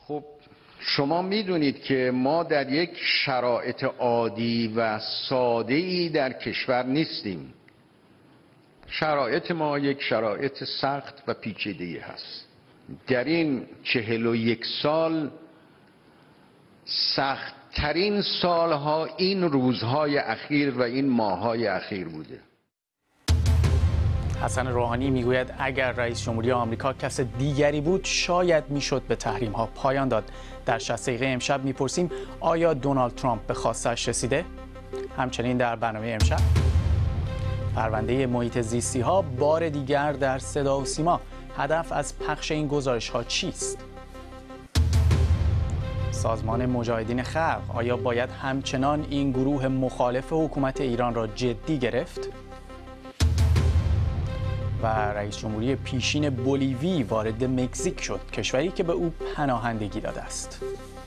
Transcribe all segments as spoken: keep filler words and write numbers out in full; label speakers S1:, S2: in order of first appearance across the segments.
S1: خب شما میدونید که ما در یک شرایط عادی و ساده‌ای در کشور نیستیم. شرایط ما یک شرایط سخت و پیچیده هست. در این چهل و یک سال سخت‌ترین سالها این روزهای اخیر و این ماههای اخیر بوده.
S2: حسن روحانی میگوید اگر رئیس جمهوری آمریکا کس دیگری بود شاید میشد به تحریم ها پایان داد. در شصت دقیقه امشب میپرسیم آیا دونالد ترامپ به خواستش رسیده؟ همچنین در برنامه امشب پرونده محیط زیستی ها بار دیگر در صدا و سیما. هدف از پخش این گزارش ها چیست؟ سازمان مجاهدین خلق آیا باید همچنان این گروه مخالف حکومت ایران را جدی گرفت؟ و رئیس جمهوری پیشین بولیوی وارد مکزیک شد، کشوری که به او پناهندگی داده است.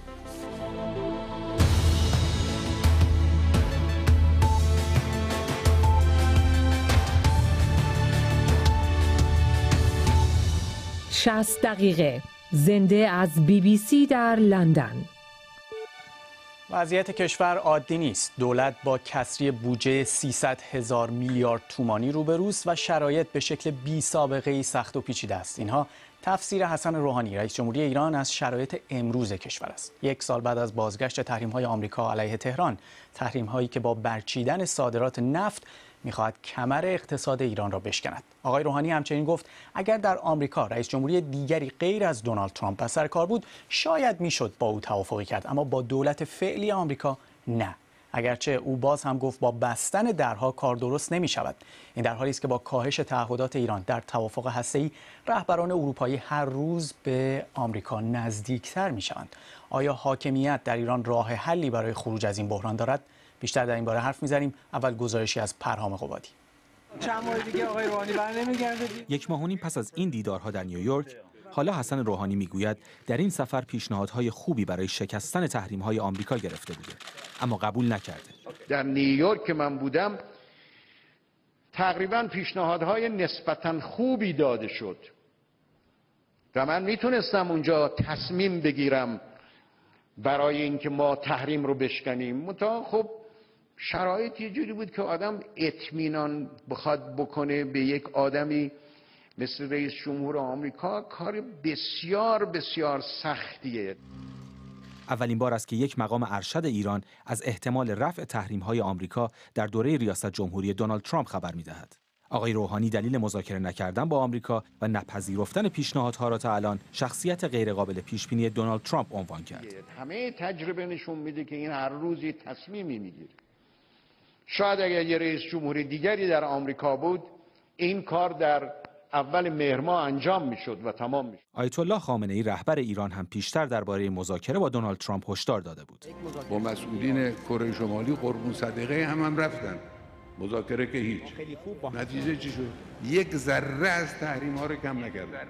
S3: شصت دقیقه زنده از بی بی سی در لندن.
S2: وضعیت کشور عادی نیست. دولت با کسری بودجه سیصد هزار میلیارد تومانی روبروست و شرایط به شکل بی سابقه‌ای سخت و پیچیده است. اینها تفسیر حسن روحانی رئیس جمهوری ایران از شرایط امروز کشور است. یک سال بعد از بازگشت تحریم‌های آمریکا علیه تهران، تحریم‌هایی که با برچیدن صادرات نفت می‌خواهد کمر اقتصاد ایران را بشکند. آقای روحانی همچنین گفت اگر در آمریکا رئیس جمهوری دیگری غیر از دونالد ترامپ بر سر کار بود شاید میشد با او توافقی کرد، اما با دولت فعلی آمریکا نه. اگرچه او باز هم گفت با بستن درها کار درست نمی شود. این در حالی است که با کاهش تعهدات ایران در توافق هسته‌ای رهبران اروپایی هر روز به آمریکا نزدیکتر می شوند. آیا حاکمیت در ایران راه حلی برای خروج از این بحران دارد؟ بیشتر در این باره حرف می‌زنیم. اول گزارشی از پرهام قبادی.
S4: چند ماه دیگه آقای روحانی برنمیگرده.
S5: یک ماه و نیم پس از این دیدارها در نیویورک، حالا حسن روحانی میگوید در این سفر پیشنهادهای خوبی برای شکستن تحریم‌های آمریکا گرفته بوده، اما قبول نکرده.
S1: در نیویورک که من بودم تقریبا پیشنهادهای نسبتاً خوبی داده شد و من میتونستم اونجا تصمیم بگیرم برای اینکه ما تحریم رو بشکنیم. منتها خب شرایط یه جوری بود که آدم اطمینان بخواد بکنه به یک آدمی مثل رئیس جمهور آمریکا کار بسیار بسیار سختیه.
S5: اولین بار است که یک مقام ارشد ایران از احتمال رفع تحریم‌های آمریکا در دوره ریاست جمهوری دونالد ترامپ خبر می‌دهد. آقای روحانی دلیل مذاکره نکردن با آمریکا و نپذیرفتن پیشنهادها را تا الان شخصیت غیرقابل پیشبینی دونالد ترامپ عنوان کرد.
S1: همه تجربه نشون میده که این هر روز یه تصمیمی میگیره. شاید اگر یه رئیس جمهوری دیگری در آمریکا بود این کار در اول مهر ماه انجام میشد و تمام میشد.
S5: آیت الله خامنه ای رهبر ایران هم پیشتر درباره مذاکره با دونالد ترامپ هشدار داده بود.
S6: با مسئولین کره شمالی قربون صدقه هم هم رفتن. مذاکره که هیچ. نتیجه چی شد؟ یک ذره از تحریم ها رو کم نکردن.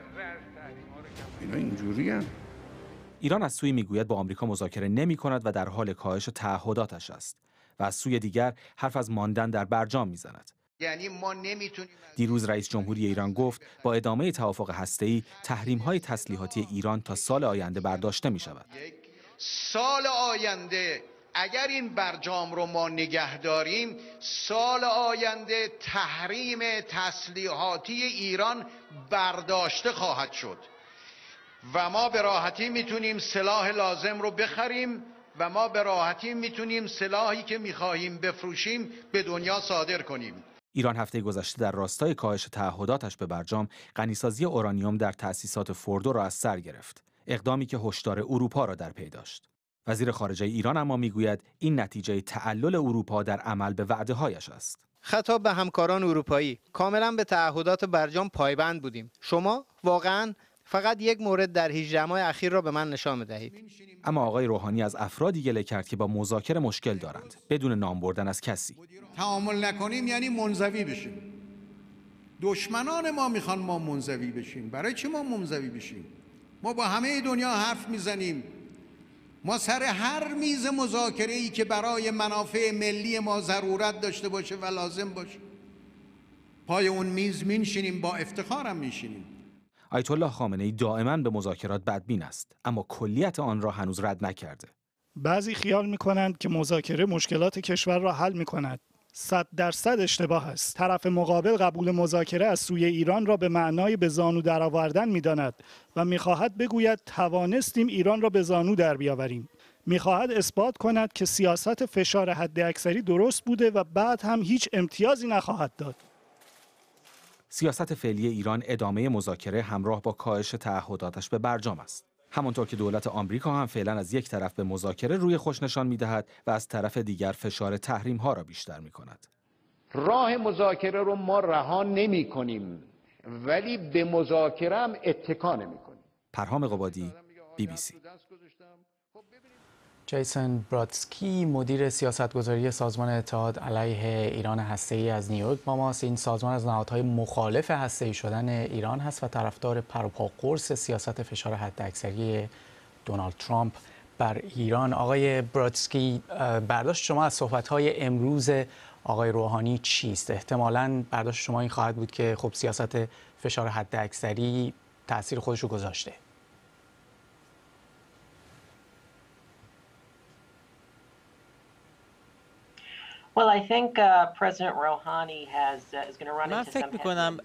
S6: اینا اینجوری هم.
S5: ایران از سوی میگوید با آمریکا مذاکره نمی کند و در حال کاهش تعهداتش است و از سوی دیگر حرف از ماندن در برجام میزند.
S1: یعنی ما نمیتونیم.
S5: دیروز رئیس جمهوری ایران گفت با ادامه توافق هسته‌ای تحریم‌های تسلیحاتی ایران تا سال آینده برداشته می‌شود.
S1: یک سال آینده اگر این برجام رو ما نگه داریم، سال آینده تحریم تسلیحاتی ایران برداشته خواهد شد و ما به راحتی میتونیم سلاح لازم رو بخریم و ما به راحتی میتونیم سلاحی که میخواهیم بفروشیم به دنیا صادر کنیم.
S5: ایران هفته گذشته در راستای کاهش تعهداتش به برجام غنیسازی اورانیوم در تأسیسات فوردو را از سر گرفت، اقدامی که هشدار اروپا را در پی داشت. وزیر خارجه ایران اما میگوید این نتیجه تعلل اروپا در عمل به وعده‌هایش است.
S7: خطاب به همکاران اروپایی، کاملا به تعهدات برجام پایبند بودیم. شما واقعاً فقط یک مورد در هجده ماه اخیر را به من نشان بدهید.
S5: اما آقای روحانی از افرادی گله کرد که با مذاکره مشکل دارند، بدون نام بردن از کسی.
S8: تعامل نکنیم یعنی منزوی بشیم. دشمنان ما میخوان ما منزوی بشیم. برای چی ما منزوی بشیم؟ ما با همه دنیا حرف میزنیم. ما سر هر میز مذاکره‌ای که برای منافع ملی ما ضرورت داشته باشه و لازم باشه پای اون میز میشینیم، با افتخارم میشینیم.
S5: آیت الله خامنه‌ای دائما به مذاکرات بدبین است، اما کلیت آن را هنوز رد نکرده.
S9: بعضی خیال می‌کنند که مذاکره مشکلات کشور را حل می‌کند. صد درصد اشتباه است. طرف مقابل قبول مذاکره از سوی ایران را به معنای به زانو درآوردن می‌داند و می‌خواهد بگوید توانستیم ایران را به زانو در بیاوریم. می‌خواهد اثبات کند که سیاست فشار حداکثری درست بوده و بعد هم هیچ امتیازی نخواهد داد.
S5: سیاست فعلی ایران ادامه مذاکره همراه با کاهش تعهداتش به برجام است. همانطور که دولت آمریکا هم فعلا از یک طرف به مذاکره روی خوش نشان می‌دهد و از طرف دیگر فشار تحریم‌ها را بیشتر می‌کند.
S1: راه مذاکره رو ما رها نمی‌کنیم، ولی به مذاکره هم اتکا نمی‌کنیم.
S5: پرهام قبادی، بی بی سی.
S2: جیسن برادسکی مدیر سیاستگذاری سازمان اتحاد علیه ایران هسته‌ای از نیویورک با ماست. این سازمان از نهادهای مخالف هسته‌ای شدن ایران هست و طرفدار پروپا قرص سیاست فشار حداکثری دونالد ترامپ بر ایران. آقای برادسکی، برداشت شما از صحبت‌های امروز آقای روحانی چیست؟ احتمالاً برداشت شما این خواهد بود که خب سیاست فشار حداکثری تأثیر خودش رو گذاشته.
S10: Well, I think uh, President Rouhani has uh, is going to run
S11: من
S10: into
S11: فکر
S10: some
S11: می‌کنم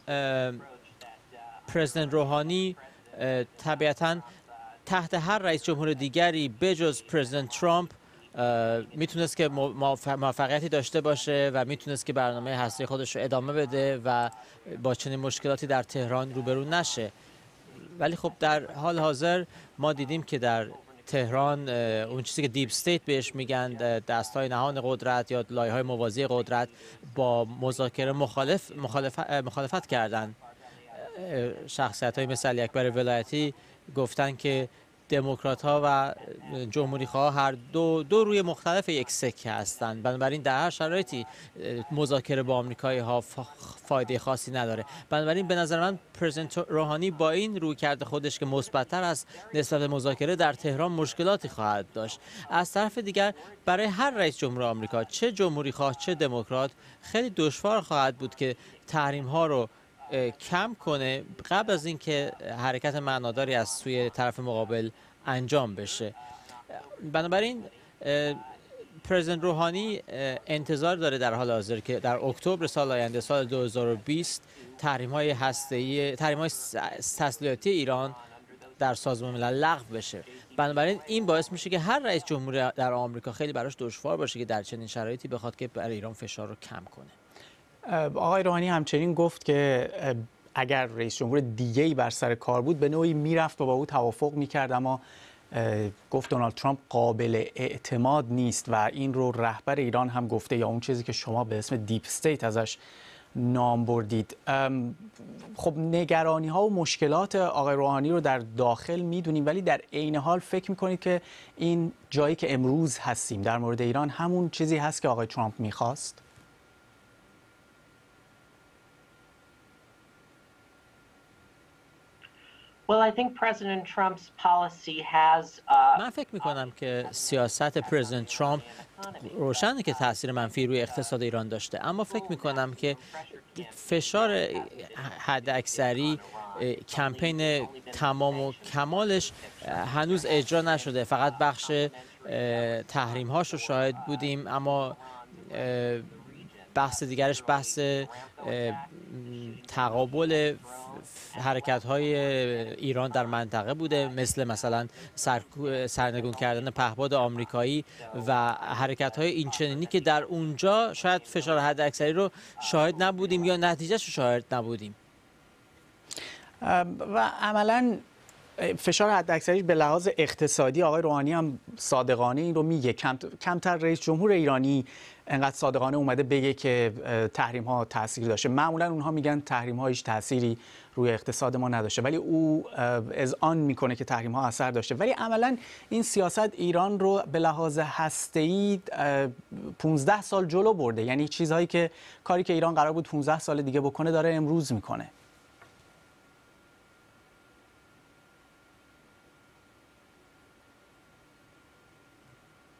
S11: پرزیدنت روحانی طبیعتاً تحت هر رئیس جمهور دیگری بجز پرزیدنت ترامپ میتونست که موفقیتی داشته باشه و میتونست که برنامه هسته‌ای خودش رو ادامه بده و با چنین مشکلاتی در تهران روبرو نشه. ولی خب در حال حاضر ما دیدیم که در تهران اون چیزی که دیپ استیت بهش میگن، دستهای نهان قدرت یا لایه‌های موازی قدرت، با مذاکره مخالف مخالفت, مخالفت کردن. شخصیت‌های مثل علی اکبر ولایتی گفتن که دموکرات‌ها و جمهوری‌خواها هر دو دو روی مختلف یک سکه هستند. بنابراین در هر شرایطی مذاکره با آمریکایی‌ها فایده خاصی نداره. بنابراین به نظر من پرزیدنت روحانی با این رویکرد خودش که مثبت‌تر است نسبت به مذاکره در تهران مشکلاتی خواهد داشت. از طرف دیگر برای هر رئیس جمهور آمریکا، چه جمهوری‌خواه چه دموکرات، خیلی دشوار خواهد بود که تحریم‌ها رو کم کنه قبل از اینکه حرکت معناداری از سوی طرف مقابل انجام بشه. بنابراین پرزیدنت روحانی انتظار داره در حال حاضر که در اکتبر سال آینده، سال دو هزار و بیست، تحریم‌های هسته‌ای، تحریم‌های تسلیحاتی ایران در سازمان ملل لغو بشه. بنابراین این باعث میشه که هر رئیس جمهور در آمریکا خیلی براش دشوار باشه که در چنین شرایطی بخواد که برای ایران فشار رو کم کنه.
S2: آقای روحانی همچنین گفت که اگر رئیس جمهور دیگه‌ای بر سر کار بود به نوعی میرفت و با او توافق میکرد، اما گفت دونالد ترامپ قابل اعتماد نیست و این رو رهبر ایران هم گفته، یا اون چیزی که شما به اسم دیپ استیت ازش نام بردید. خب نگرانی ها و مشکلات آقای روحانی رو در داخل میدونیم، ولی در عین حال فکر میکنید که این جایی که امروز هستیم در مورد ایران همون چیزی هست که آقای ترامپ میخواست؟
S10: Well, I think President Trump's policy has uh,
S11: من فکر می‌کنم که سیاست پرزیدنت ترامپ روشنه که تاثیر منفی روی اقتصاد ایران داشته، اما فکر می‌کنم که فشار حداکثری، کمپین تمام و کمالش هنوز اجرا نشده. فقط بخش تحریم‌هاش رو شاهد بودیم، اما بحث دیگرش بحث تقابل حرکت‌های ایران در منطقه بوده، مثل مثلا سر، سرنگون کردن پهپاد آمریکایی و حرکت‌های اینچنینی که در اونجا شاید فشار حداکثری رو شاهد نبودیم یا نتیجهش رو شاهد نبودیم.
S2: و عملاً فشار حداکثری به لحاظ اقتصادی آقای روحانی هم صادقانه این رو میگه. کم، کمتر رئیس جمهور ایرانی انقدر صادقانه اومده بگه که تحریم ها تاثیر داشته. معمولا اونها میگن تحریم ها هیچ تأثیری روی اقتصاد ما نداشته، ولی او اذعان میکنه که تحریم ها اثر داشته. ولی عملا این سیاست ایران رو به لحاظ هسته‌ای پانزده سال جلو برده. یعنی چیزهایی که کاری که ایران قرار بود پانزده سال دیگه بکنه داره امروز میکنه.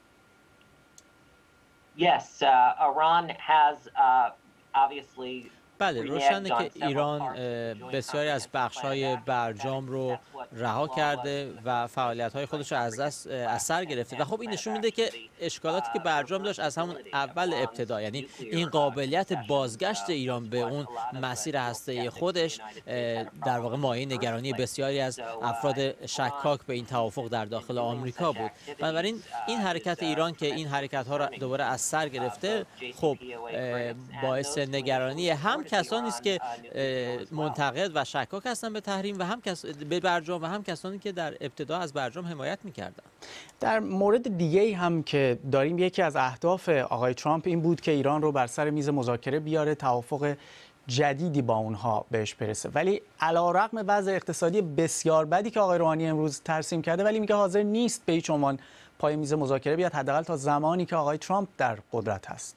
S10: Yes, uh, Iran has uh, obviously
S11: بله روشنه که ایران بسیاری از بخش‌های برجام رو رها کرده و فعالیت‌های خودش رو از دست از سر گرفته و خب این نشون میده که اشکالاتی که برجام داشت از همون اول ابتدا، یعنی این قابلیت بازگشت ایران به اون مسیر هسته‌ای خودش در واقع مایه نگرانی بسیاری از افراد شکاک به این توافق در داخل آمریکا بود. بنابراین این حرکت ایران که این حرکت‌ها رو دوباره از سر گرفته خب باعث نگرانی هم کسانی است که منتقد و شکاک هستن به تحریم و هم کس به برجام و هم کسانی که در ابتدا از برجام حمایت می‌کردن.
S2: در مورد دیگه‌ای هم که داریم، یکی از اهداف آقای ترامپ این بود که ایران رو بر سر میز مذاکره بیاره، توافق جدیدی با اونها بهش برسه، ولی علی‌رغم وضع اقتصادی بسیار بدی که آقای روحانی امروز ترسیم کرده، ولی میگه حاضر نیست به هیچ عنوان پای میز مذاکره بیاد، حداقل تا زمانی که آقای ترامپ در قدرت هست.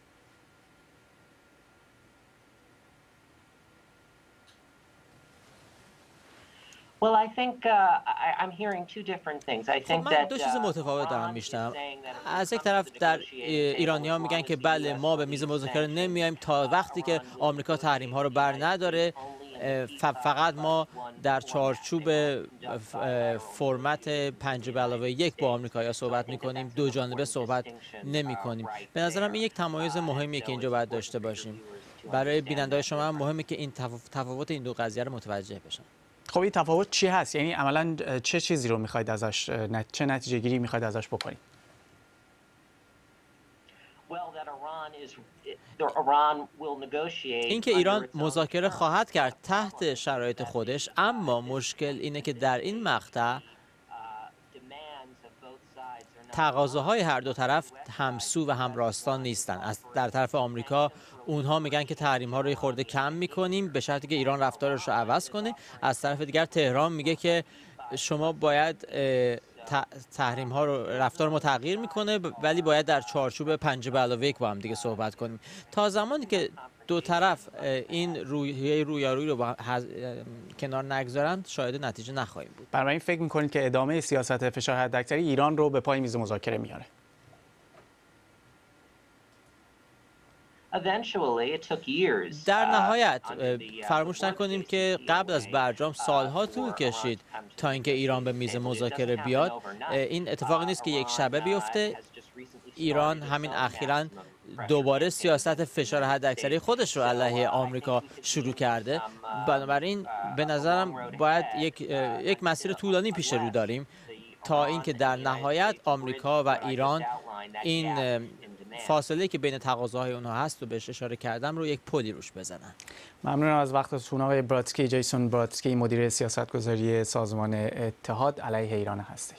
S10: Well, I think uh, I, I'm hearing two different things. I think
S11: من
S10: that
S11: دو چیز متفاوت دارم میشنوم. از یک طرف در ایرانی‌ها میگن که بله ما به میز مذاکره نمیایم تا وقتی که آمریکا تحریم‌ها رو بر نداره، فقط ما در چارچوب فرمت پنج به علاوه یک با آمریکایی‌ها صحبت می‌کنیم، دو جانبه صحبت نمی‌کنیم. به نظرم این یک تمایز مهمیه که اینجا باید داشته باشیم. برای بیننده‌های شما هم مهمه که این تفاوت این دو قضیه رو متوجه بشن.
S2: خب این تفاوت چی هست؟ یعنی عملاً چه چیزی رو می‌خواید ازش، چه نتیجه گیری می‌خواید ازش بکنید؟
S11: اینکه ایران مذاکره خواهد کرد تحت شرایط خودش، اما مشکل اینه که در این مقطع تقاضاهای هر دو طرف همسو و همراستان نیستن. از در طرف آمریکا اونها میگن که تحریم ها رو خورده کم میکنیم به شرطی که ایران رفتارش رو عوض کنه. از طرف دیگر تهران میگه که شما باید تحریم ها رو رفتار ما تغییر میکنه ولی باید در چارچوب پنج به علاوه یک با هم دیگه صحبت کنیم. تا زمانی که دو طرف این رویه رویارویی رو با کنار نگذارن شاید نتیجه نخواهیم بود.
S2: برای این فکر میکنید که ادامه سیاست فشار حداکثری ایران رو به پای میز مذاکره میاره؟
S11: در نهایت فراموش نکنیم که قبل از برجام سالها طول کشید تا اینکه ایران به میز مذاکره بیاد. این اتفاقی نیست که یک شبه بیفته. ایران همین اخیراً دوباره سیاست فشار حداکثری خودش رو علیه آمریکا شروع کرده. بنابراین به نظرم باید یک یک مسیر طولانی پیش رو داریم تا اینکه در نهایت آمریکا و ایران این فاصله که بین تقاضاهای اونها هست و بهش اشاره کردم رو یک پلی روش بزنن.
S2: ممنونم از وقتتون آقای براتسکی، جیسون براتسکی، مدیر سیاستگذاری سازمان اتحاد علیه ایران هستی.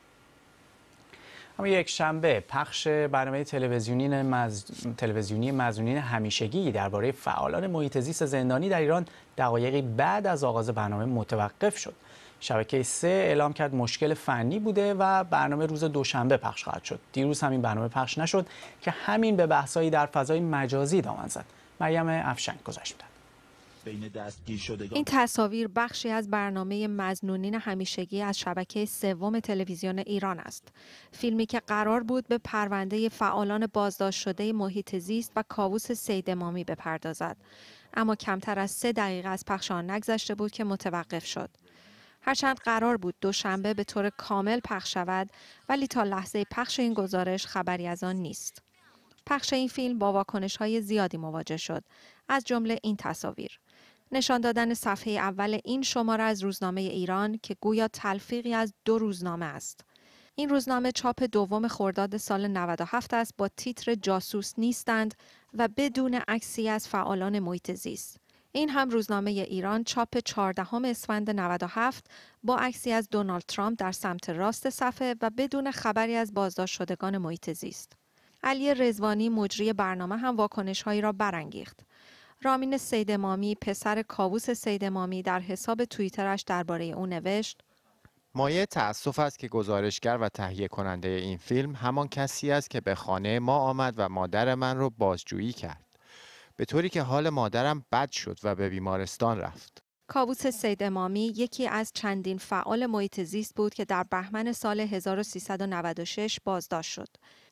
S2: اما یک شنبه پخش برنامه تلویزیونی مز... تلویزیونی مظنونین همیشگی درباره فعالان محیط زیست زندانی در ایران دقایقی بعد از آغاز برنامه متوقف شد. شبکه سه اعلام کرد مشکل فنی بوده و برنامه روز دوشنبه پخش خواهد شد. دیروز همین برنامه پخش نشد که همین به بحثایی در فضای مجازی دامن زد. مریم افشنگ گزارش می‌دهد.
S12: این تصاویر بخشی از برنامه مظنونین همیشگی از شبکه سوم تلویزیون ایران است. فیلمی که قرار بود به پرونده فعالان بازداشت شده محیط زیست و کاووس صید امامی بپردازد. اما کمتر از سه دقیقه از پخش آن نگذشته بود که متوقف شد. هرچند قرار بود دوشنبه به طور کامل پخش شود، ولی تا لحظه پخش این گزارش خبری از آن نیست. پخش این فیلم با واکنش‌های زیادی مواجه شد، از جمله این تصاویر. نشان دادن صفحه اول این شماره از روزنامه ایران که گویا تلفیقی از دو روزنامه است. این روزنامه چاپ دوم خرداد سال نود و هفت است با تیتر جاسوس نیستند و بدون عکسی از فعالان محیط زیست. این هم روزنامه ایران چاپ چهاردهم اسفند نود و هفت با عکسی از دونالد ترامپ در سمت راست صفحه و بدون خبری از بازداشت شدگان محیط زیست. علی رضوانی مجری برنامه هم واکنش‌هایی را برانگیخت. رامین صید امامی، پسر کاووس صید امامی، در حساب توییترش درباره او نوشت:
S13: مایه تأسف است که گزارشگر و تهیه کننده این فیلم همان کسی است که به خانه ما آمد و مادر من را بازجویی کرد، به طوری که حال مادرم بد شد و به بیمارستان رفت.
S12: کاووس صید امامی یکی از چندین فعال محیط زیست بود که در بهمن سال هزار و سیصد و نود و شش بازداشت شد.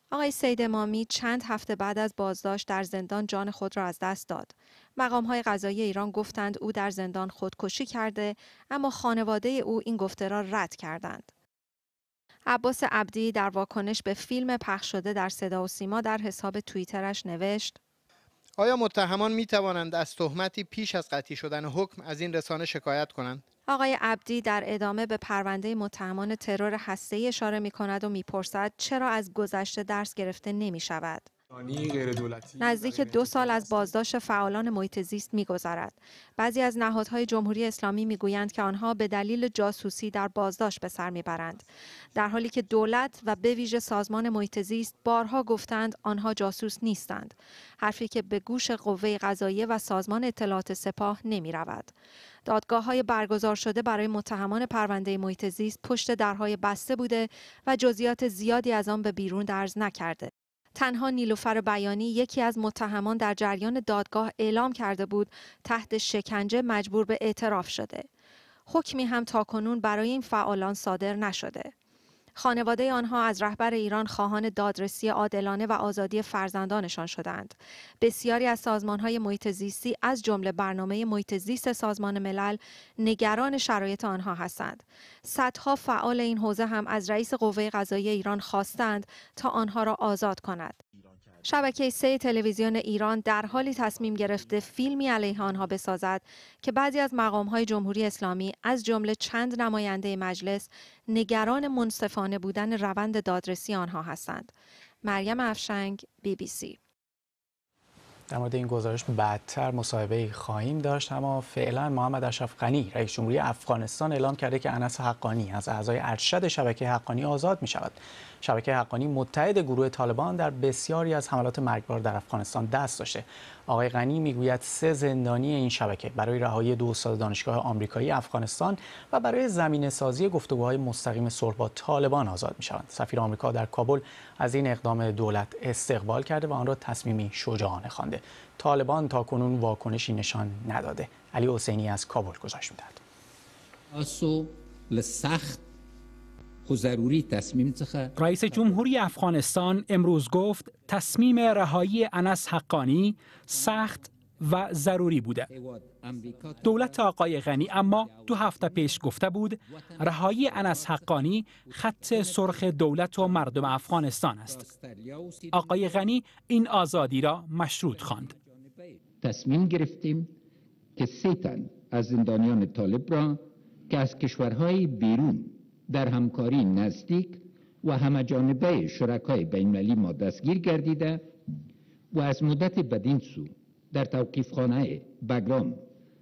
S12: آقای سید امامی چند هفته بعد از بازداشت در زندان جان خود را از دست داد. مقام‌های قضایی ایران گفتند او در زندان خودکشی کرده، اما خانواده او این گفته را رد کردند. عباس عبدی در واکنش به فیلم پخش شده در صدا و سیما در حساب توییترش نوشت:
S7: آیا متهمان می توانند از تهمتی پیش از قطعی شدن حکم از این رسانه شکایت کنند؟
S12: آقای عبدی در ادامه به پرونده متهمان ترور هسته‌ای اشاره می کند و می پرسد چرا از گذشته درس گرفته نمی شود. نزدیک دو سال از بازداشت فعالان محیط زیست می‌گذرد. بعضی از نهادهای جمهوری اسلامی می‌گویند که آنها به دلیل جاسوسی در بازداشت به سر می‌برند، در حالی که دولت و به ویژه سازمان محیط زیست بارها گفتند آنها جاسوس نیستند، حرفی که به گوش قوه قضاییه و سازمان اطلاعات سپاه نمی‌رود. دادگاه‌های برگزار شده برای متهمان پرونده محیط زیست پشت درهای بسته بوده و جزئیات زیادی از آن به بیرون درز نکرده. تنها نیلوفر بیانی، یکی از متهمان، در جریان دادگاه اعلام کرده بود تحت شکنجه مجبور به اعتراف شده. حکمی هم تاکنون برای این فعالان صادر نشده. خانواده آنها از رهبر ایران خواهان دادرسی عادلانه و آزادی فرزندانشان شدند. بسیاری از سازمان‌های محیط زیستی از جمله برنامه محیط زیست سازمان ملل نگران شرایط آنها هستند. صدها فعال این حوزه هم از رئیس قوه قضاییه ایران خواستند تا آنها را آزاد کند. شبکه سه تلویزیون ایران در حالی تصمیم گرفته فیلمی علیه آنها بسازد که بعضی از مقام‌های جمهوری اسلامی از جمله چند نماینده مجلس نگران منصفانه بودن روند دادرسی آنها هستند. مریم افشنگ، بی بی سی.
S2: در مورد این گزارش بعدتر مصاحبه خواهیم داشت، اما فعلا محمد اشرف غنی رئیس جمهوری افغانستان اعلام کرده که انس حقانی از اعضای ارشد شبکه حقانی آزاد می شود. شبکه حقانی متحد گروه طالبان در بسیاری از حملات مرگبار در افغانستان دست داشته. آقای غنی میگوید سه زندانی این شبکه برای رهایی دو استاد دانشگاه آمریکایی افغانستان و برای زمینه‌سازی گفتگوهای مستقیم صلح با طالبان آزاد می‌شوند. سفیر آمریکا در کابل از این اقدام دولت استقبال کرده و آن را تصمیمی شجاعانه خوانده. طالبان تاکنون واکنشی نشان نداده. علی حسینی از کابل گزارش می‌دهد.
S14: اصو لسخت ضروری تصمیم څخه
S15: رئیس جمهوری افغانستان امروز گفت تصمیم رهایی انس حقانی سخت و ضروری بوده. دولت آقای غنی اما دو هفته پیش گفته بود رهایی انس حقانی خط سرخ دولت و مردم افغانستان است. آقای غنی این آزادی را مشروط خواند.
S14: تصمیم گرفتیم که سه تن از زندانیان طالب را که از کشورهای بیرون در همکاری نزدیک و همه‌جانبه شرکای بین‌المللی ما دستگیر گردیده و از مدت بدین سو در توقیفخانه بگرام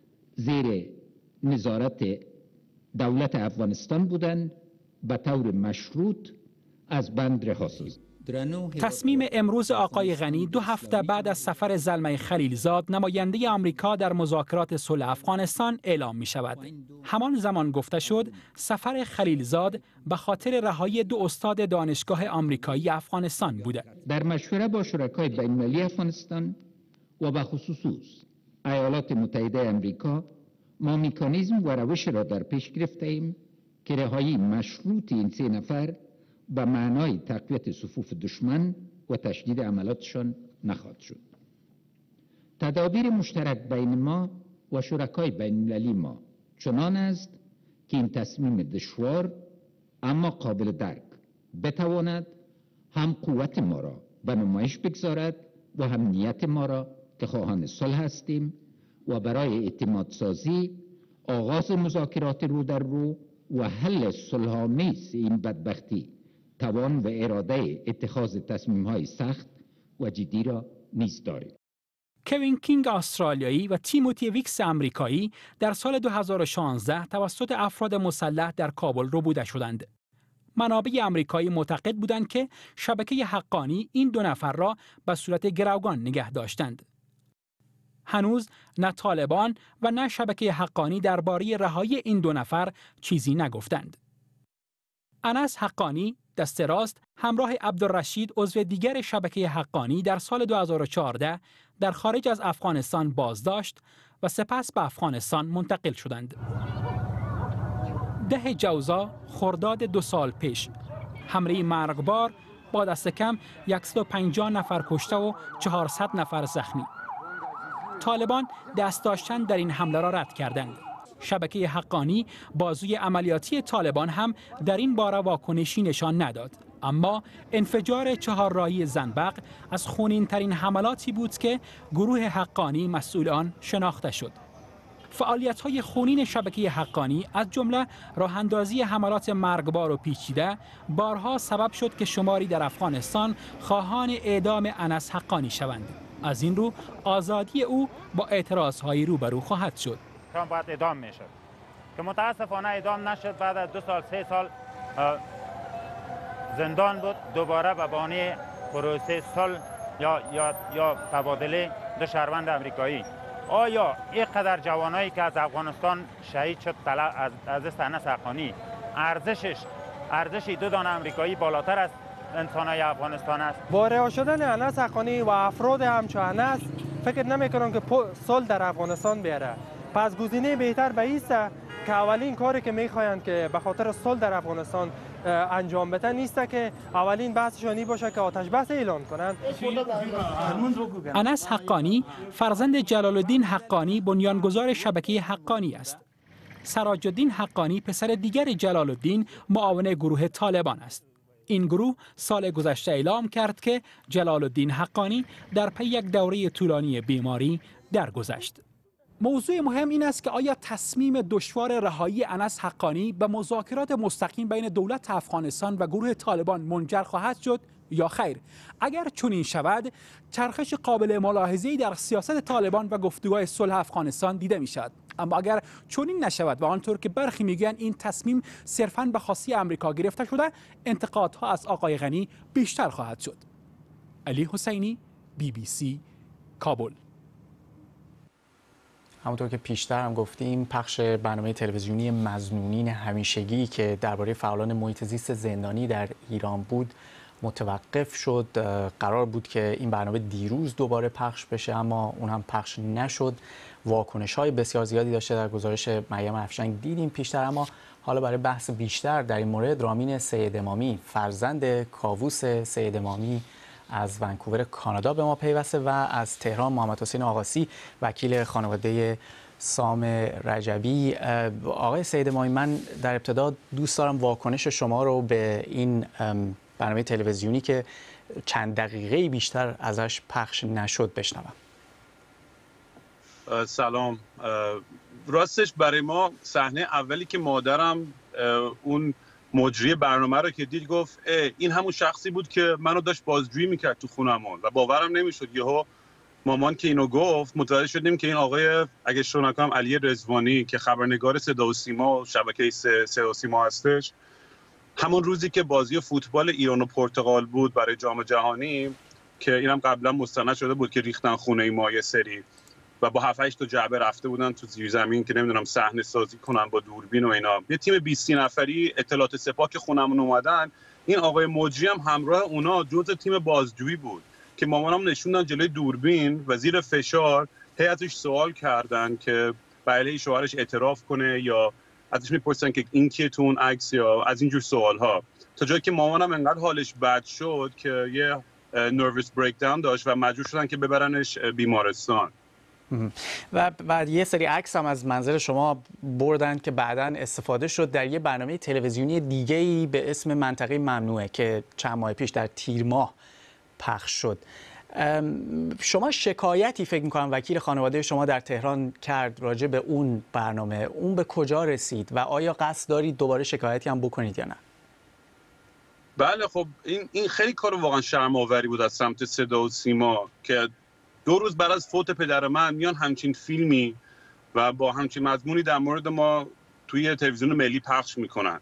S14: زیر نظارت دولت افغانستان بودند به طور مشروط از بند رها شدند.
S15: تصمیم امروز آقای غنی دو هفته بعد از سفر زلمه خلیلزاد نماینده آمریکا در مذاکرات صلح افغانستان اعلام می شود. همان زمان گفته شد سفر خلیلزاد به خاطر رهایی دو استاد دانشگاه آمریکایی افغانستان بوده.
S14: در مشوره با شرکای بین‌المللی افغانستان و به خصوص ایالات متحده آمریکا ما مکانیزم و روش را در پیش گرفته ایم که رهایی مشروط این سه نفر به معنای تقویت صفوف دشمن و تشدید عملاتشان نخواهد شد. تدابیر مشترک بین ما و شرکای بین‌المللی ما چنان است که این تصمیم دشوار اما قابل درک بتواند هم قوت ما را به نمایش بگذارد و هم نیت ما را که خواهان صلح هستیم و برای اعتماد سازی آغاز مذاکرات رو در رو و حل صلح‌آمیز این بدبختی توان و اراده اتخاذ تصمیم‌های سخت و جدی را نیز داریم.
S15: کوین کینگ استرالیایی و تیموتی ویکس امریکایی در سال دو هزار و شانزده توسط افراد مسلح در کابل ربوده شدند. منابع امریکایی معتقد بودند که شبکه حقانی این دو نفر را به صورت گروگان نگه داشتند. هنوز نه طالبان و نه شبکه حقانی درباره رهایی این دو نفر چیزی نگفتند. انس حقانی دست راست همراه عبدالرشید عضو دیگر شبکه حقانی در سال دو هزار و چهارده در خارج از افغانستان بازداشت و سپس به افغانستان منتقل شدند. ده جوزا خرداد دو سال پیش حمله مرگبار با دست کم صد و پنجاه نفر کشته و چهارصد نفر زخمی. طالبان دست داشتن در این حمله را رد کردند. شبکه حقانی بازوی عملیاتی طالبان هم در این باره واکنشی نشان نداد. اما انفجار چهارراهی زنبق از خونین‌ترین حملاتی بود که گروه حقانی مسئول آن شناخته شد. فعالیت‌های خونین شبکه حقانی از جمله راه‌اندازی حملات مرگبار و پیچیده بارها سبب شد که شماری در افغانستان خواهان اعدام انس حقانی شوند. از این رو آزادی او با اعتراض‌های روبرو خواهد شد.
S16: ترامپ باید اعدام میشد که متاسفانه اعدام نشد. بعد از دو سال سه سال زندان بود. دوباره به بهانه پروسه صلح یا یا یا تبادله دو شهروند امریکایی. آیا اینقدر جوانایی که از افغانستان شهید شد از از دست انس حقانی ارزشش ارزش دو دانه امریکایی بالاتر از انسانای افغانستان است؟
S4: با رها شدن انس حقانی و افراد همچون انس فکر نمی‌کنم که صلح در افغانستان بیاره. پس گزینه بهتر به ایست که اولین کاری که میخواین که به خاطر صلح در افغانستان انجام بدن نیست که اولین بحثشانی باشه که آتش بس اعلان کنند.
S15: انس حقانی فرزند جلال الدین حقانی بنیانگذار شبکه حقانی است. سراج الدین حقانی پسر دیگر جلال الدین معاون گروه طالبان است. این گروه سال گذشته اعلام کرد که جلال الدین حقانی در پی یک دوره طولانی بیماری درگذشت. موضوع مهم این است که آیا تصمیم دشوار رهایی انس حقانی به مذاکرات مستقیم بین دولت افغانستان و گروه طالبان منجر خواهد شد یا خیر؟ اگر چنین شود، چرخش قابل ملاحظه‌ای در سیاست طالبان و گفتگوهای صلح افغانستان دیده می شود. اما اگر چنین نشود و آنطور که برخی میگویند این تصمیم صرفاً به خواسته آمریکا گرفته شده، انتقادها از آقای غنی بیشتر خواهد شد. علی حسینی، بی بی سی، کابل.
S2: همونطور که پیشتر هم گفتیم، پخش برنامه تلویزیونی مظنونین همیشگی که درباره فعالان محیط زیست زندانی در ایران بود متوقف شد. قرار بود که این برنامه دیروز دوباره پخش بشه، اما اون هم پخش نشد. واکنش‌های بسیار زیادی داشته. در گزارش مریم افشنگ دیدیم پیشتر. اما حالا برای بحث بیشتر در این مورد، رامین سید امامی، فرزند کاووس سید امامی، از ونکوور کانادا به ما پیوسته و از تهران محمد حسین آقاسی، وکیل خانواده سام رجبی. آقای سید امامی، من در ابتدا دوست دارم واکنش شما رو به این برنامه تلویزیونی که چند دقیقه بیشتر ازش پخش نشد بشنوم.
S17: سلام. راستش برای ما صحنه اولی که مادرم اون مجری برنامه رو که دید گفت این همون شخصی بود که منو داشت بازجویی میکرد تو خونمون و باورم نمیشد. یهو مامان که اینو گفت متوجه شدیم که این آقای، اگه اشتباه نکنم، علی رضوانی که خبرنگار صدا و سیما و شبکه صدا و سیما هستش، همون روزی که بازی فوتبال ایران و پرتغال بود برای جام جهانی که اینم قبلا مستند شده بود که ریختن خونه ما یه سری و با هفت هشت تا جعبه رفته بودن تو زیر زمین که نمیدونم صحنه سازی کنن با دوربین و اینا. یه تیم بیست نفری اطلاعات سپاه که خونمون اومدن، این آقای مجری هم همراه اونا جزء تیم بازجویی بود که مامانم نشوندن جلوی دوربین و زیر فشار هیئتش سوال کردن که بله شوهرش اعتراف کنه یا ازش میپرسن که این کیه تو اون عکس یا از اینجور سوال‌ها، تا جایی که مامانم انقدر حالش بد شد که یه نروس بریک داون داشت و مجبور شدن که ببرنش بیمارستان.
S2: و بعد یه سری عکس هم از منزل شما بردن که بعداً استفاده شد در یه برنامه تلویزیونی دیگه‌ای به اسم منطقه ممنوعه که چند ماه پیش در تیر ماه پخش شد. شما شکایتی فکر می‌کنم وکیل خانواده شما در تهران کرد راجع به اون برنامه. اون به کجا رسید و آیا قصد دارید دوباره شکایتی هم بکنید یا نه؟
S17: بله، خب این این خیلی کار واقعا شرم‌آوری بود از سمت صدا و سیما که دو روز بعد از فوت پدر من میان همچین فیلمی و با همچین مضمونی در مورد ما توی تلویزیون ملی پخش میکنن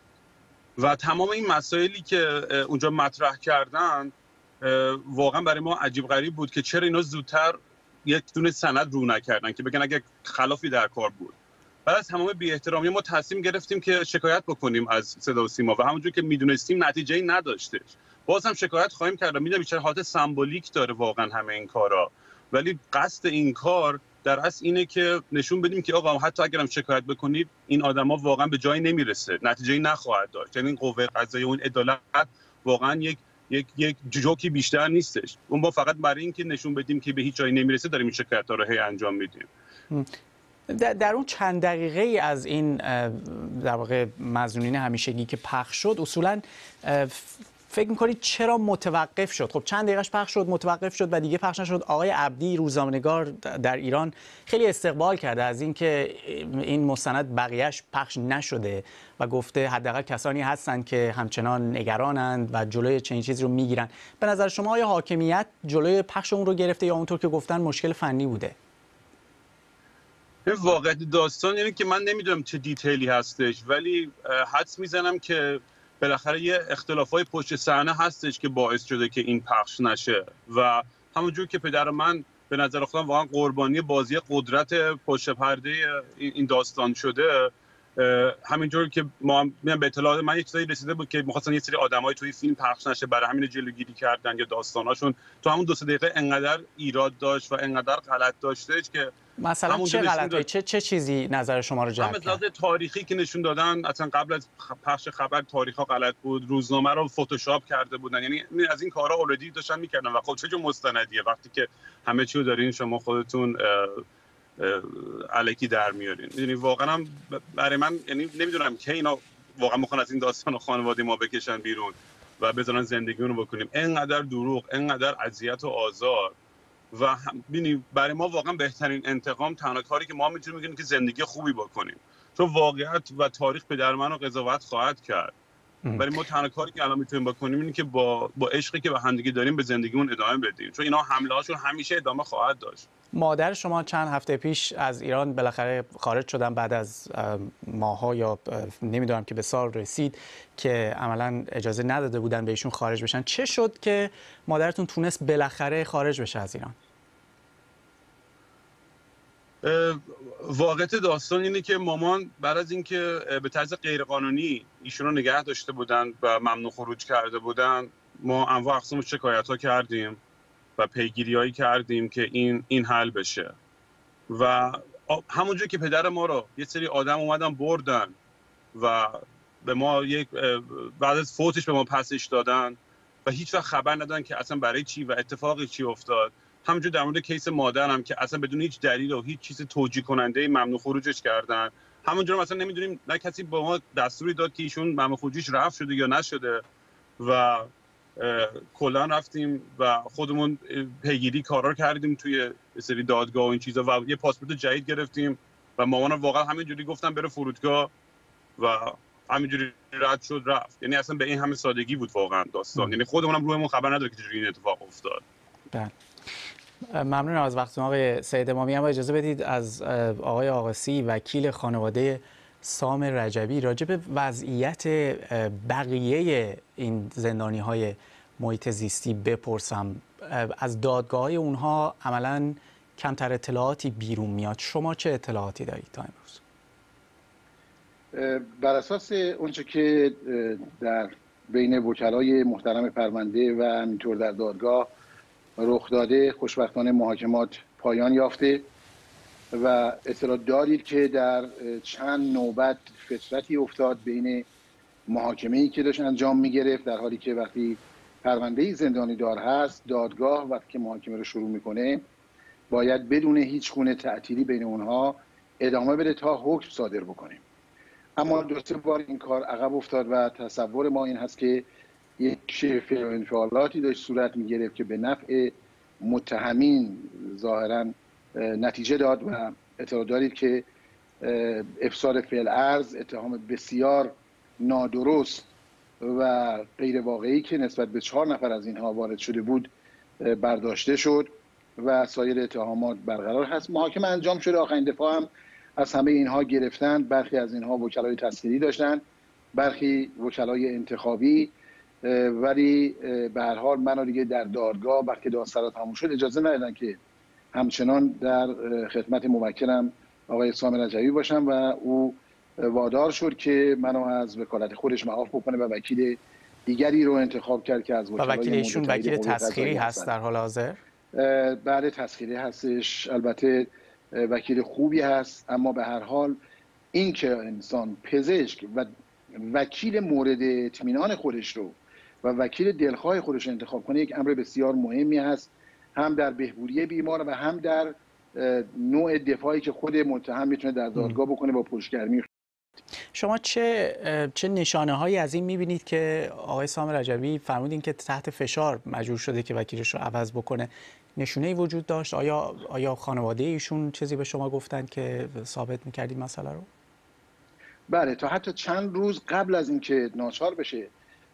S17: و تمام این مسائلی که اونجا مطرح کردن واقعا برای ما عجیب غریب بود که چرا اینا زودتر یک دونه سند رو نکردن که بگن اگه خلافی در کار بود. بعد از تمام بی احترامی ما تصمیم گرفتیم که شکایت بکنیم از صدا و سیما و همونجور که میدونستیم نتیجه‌ای نداشتش. باز هم شکایت خواهیم کرد. میدونم چه حالت سمبولیک داره واقعا همه این کارا، ولی قصد این کار در اصل اینه که نشون بدیم که آقا حتی اگرم شکایت بکنید این آدما واقعا به جایی نمیرسه، نتیجه‌ای نخواهد داشت. یعنی قوه قضاییه و این عدالت واقعا یک یک یک جوکی بیشتر نیستش. اون با فقط برای اینکه نشون بدیم که به هیچ جایی نمیرسه داریم این شکایت‌ها رو هی انجام میدیم.
S2: در اون چند دقیقه ای از این در واقع مظنونین همیشگی که پخش شد اصولاً فکر می‌کنید چرا متوقف شد؟ خب چند دقیقهش پخش شد، متوقف شد و دیگه پخش نشد. آقای عبدی روزنامه‌نگار در ایران خیلی استقبال کرده از اینکه این مستند بقیه‌اش پخش نشده و گفته حداقل کسانی هستند که همچنان نگرانند و جلوی چنین چیزی رو میگیرن. به نظر شما آیا حاکمیت جلوی پخش اون رو گرفته یا اونطور که گفتن مشکل فنی بوده؟
S17: واقعیت داستان یعنی که من نمیدونم چه دیتیلی هستش، ولی حدس میزنم که بالاخره یه اختلافای پشت صحنه هستش که باعث شده که این پخش نشه و همونجور که پدر من به نظر خودم واقعا قربانی بازی قدرت پشت پرده این داستان شده. همینجور که ما به اطلاع من یک چیزایی رسیده بود که می‌خواستن یه سری آدمای توی فیلم پخش نشه، برای همین جلوگیری کردن یا داستاناشون تو همون دو سه دقیقه انقدر ایراد داشت و انقدر غلط داشتش که
S2: مثلا چه غلطی چه چه چیزی نظر شما رو جلب کرد؟
S17: مثلا تاریخی که نشون دادن، اصلا قبل از پخش خبر تاریخ‌ها غلط بود، روزنامه رو فتوشاپ کرده بودن، یعنی از این کارا اوردی داشتن می‌کردن و خب چه جو مستندیه وقتی که همه چی رو دارین شما خودتون الکی در میارین. یعنی واقعا برای من یعنی نمیدونم که اینا واقعا میخوان از این داستان و خانواده ما بکشن بیرون و بذارن زندگیمون رو بکنیم. اینقدر دروغ، اینقدر اذیت و آزار و ببینید برای ما واقعا بهترین انتقام تنها کاری که ما میتونیم بکنیم که زندگی خوبی بکنیم، چون واقعیت و تاریخ پدر منو قضاوت خواهد کرد. ولی ما تنها کاری که الان میتونیم بکنیم اینه که با با عشقی که به همدیگه داریم به زندگیمون ادامه بدیم، چون اینا حمله هاشون همیشه ادامه خواهد داشت.
S2: مادر شما چند هفته پیش از ایران بالاخره خارج شدن بعد از ماها یا نمیدونم که به سال رسید که عملا اجازه نداده بودن بهشون خارج بشن. چه شد که مادرتون تونست بالاخره خارج بشه از ایران؟
S17: واقعیت داستان اینه که مامان بعد از اینکه به طرز غیرقانونی ایشون رو نگه داشته بودن و ممنوع خروج کرده بودن، ما انواع اقسام شکایت‌ها کردیم و پیگیری‌هایی کردیم که این این حل بشه و همونجور که پدر ما رو یه سری آدم اومدن بردن و به ما یک بعد از فوتش به ما پسش دادن و هیچ وقت خبر ندادن که اصلا برای چی و اتفاقی چی افتاد. همونجور در مورد کیس مادرم که اصلا بدون هیچ دلیل و هیچ چیز توجیه کننده ممنوع خروجش کردن. همونجور مثلا نمیدونیم، نه کسی با ما دستوری داد که ایشون ممنوع خروجیش رفت شده یا نشده و کلا رفتیم و خودمون پیگیری کارا کردیم توی سری دادگاه و این چیزا و یه پاسپورت جدید گرفتیم و مامانم واقعا همینجوری گفتن بره فرودگاه و همینجوری رد شد رفت. یعنی اصلا به این همه سادگی بود واقعا داستان. یعنی خودمونم روحمون خبر نداره که چجوری این اتفاق افتاد.
S2: بله. ممنون از وقتتون آقای سید امامی. اما اجازه بدید از آقای آقاسی وکیل خانواده سام رجبی راجع به وضعیت بقیه این زندانی‌های محیط زیستی بپرسم. از دادگاه‌های اونها عملاً کمتر اطلاعاتی بیرون میاد. شما چه اطلاعاتی دارید تا امروز؟
S18: بر اساس اونچه که در بین وکلای محترم پرونده و همینطور در دادگاه رخ داده، خوشبختانه محاکمات پایان یافته و اطلاع دارید که در چند نوبت فترتی افتاد بین محاکمه‌ای که داشت انجام می‌گرفت، در حالی که وقتی پرونده زندانی دار هست، دادگاه وقتی که محاکمه رو شروع میکنه باید بدون هیچ گونه تعطیلی بین اونها ادامه بده تا حکم صادر بکنه. اما دو سه بار این کار عقب افتاد و تصور ما این هست که یک فعل و انفعالاتی داشت صورت می‌گرفت که به نفع متهمین ظاهراً نتیجه داد و اطلاع دارید که افساد فعل ارز، اتهام بسیار نادرست و غیر واقعی که نسبت به چهار نفر از اینها وارد شده بود برداشته شد و سایر اتهامات برقرار هست. محاکمه انجام شده، آخرین دفاع هم از همه اینها گرفتن. برخی از اینها وکلای تسخیری داشتن، برخی وکلای انتخابی، ولی به هر حال منو دیگه در دادگاه وقتی دادسرا تموم شد اجازه ندادن که همچنان در خدمت موکلم آقای سام رجبی باشم و او وادار شد که منو از وکالت خودش معاف بکنه و وکیل دیگری رو انتخاب کرد که از وکلای
S2: وکیل ایشون وکیل تسخیری هست در حال حاضر؟
S18: بله تسخیری هستش، البته وکیل خوبی هست، اما به هر حال این که انسان پزشک و وکیل مورد اطمینان خودش رو و وکیل دلخواه خودش انتخاب کنه یک امر بسیار مهمی است، هم در بهبودی بیمار و هم در نوع دفاعی که خود متهم میتونه در دادگاه بکنه با پشتگرمی.
S2: شما چه چه نشانه هایی از این میبینید که آقای سام رجبی فرمودین که تحت فشار مجبور شده که وکیلش رو عوض بکنه؟ نشونه‌ای وجود داشت؟ آیا آیا خانواده ایشون چیزی به شما گفتن که ثابت می‌کردید مسئله رو؟
S18: بله، تا حتی چند روز قبل از اینکه ناچار بشه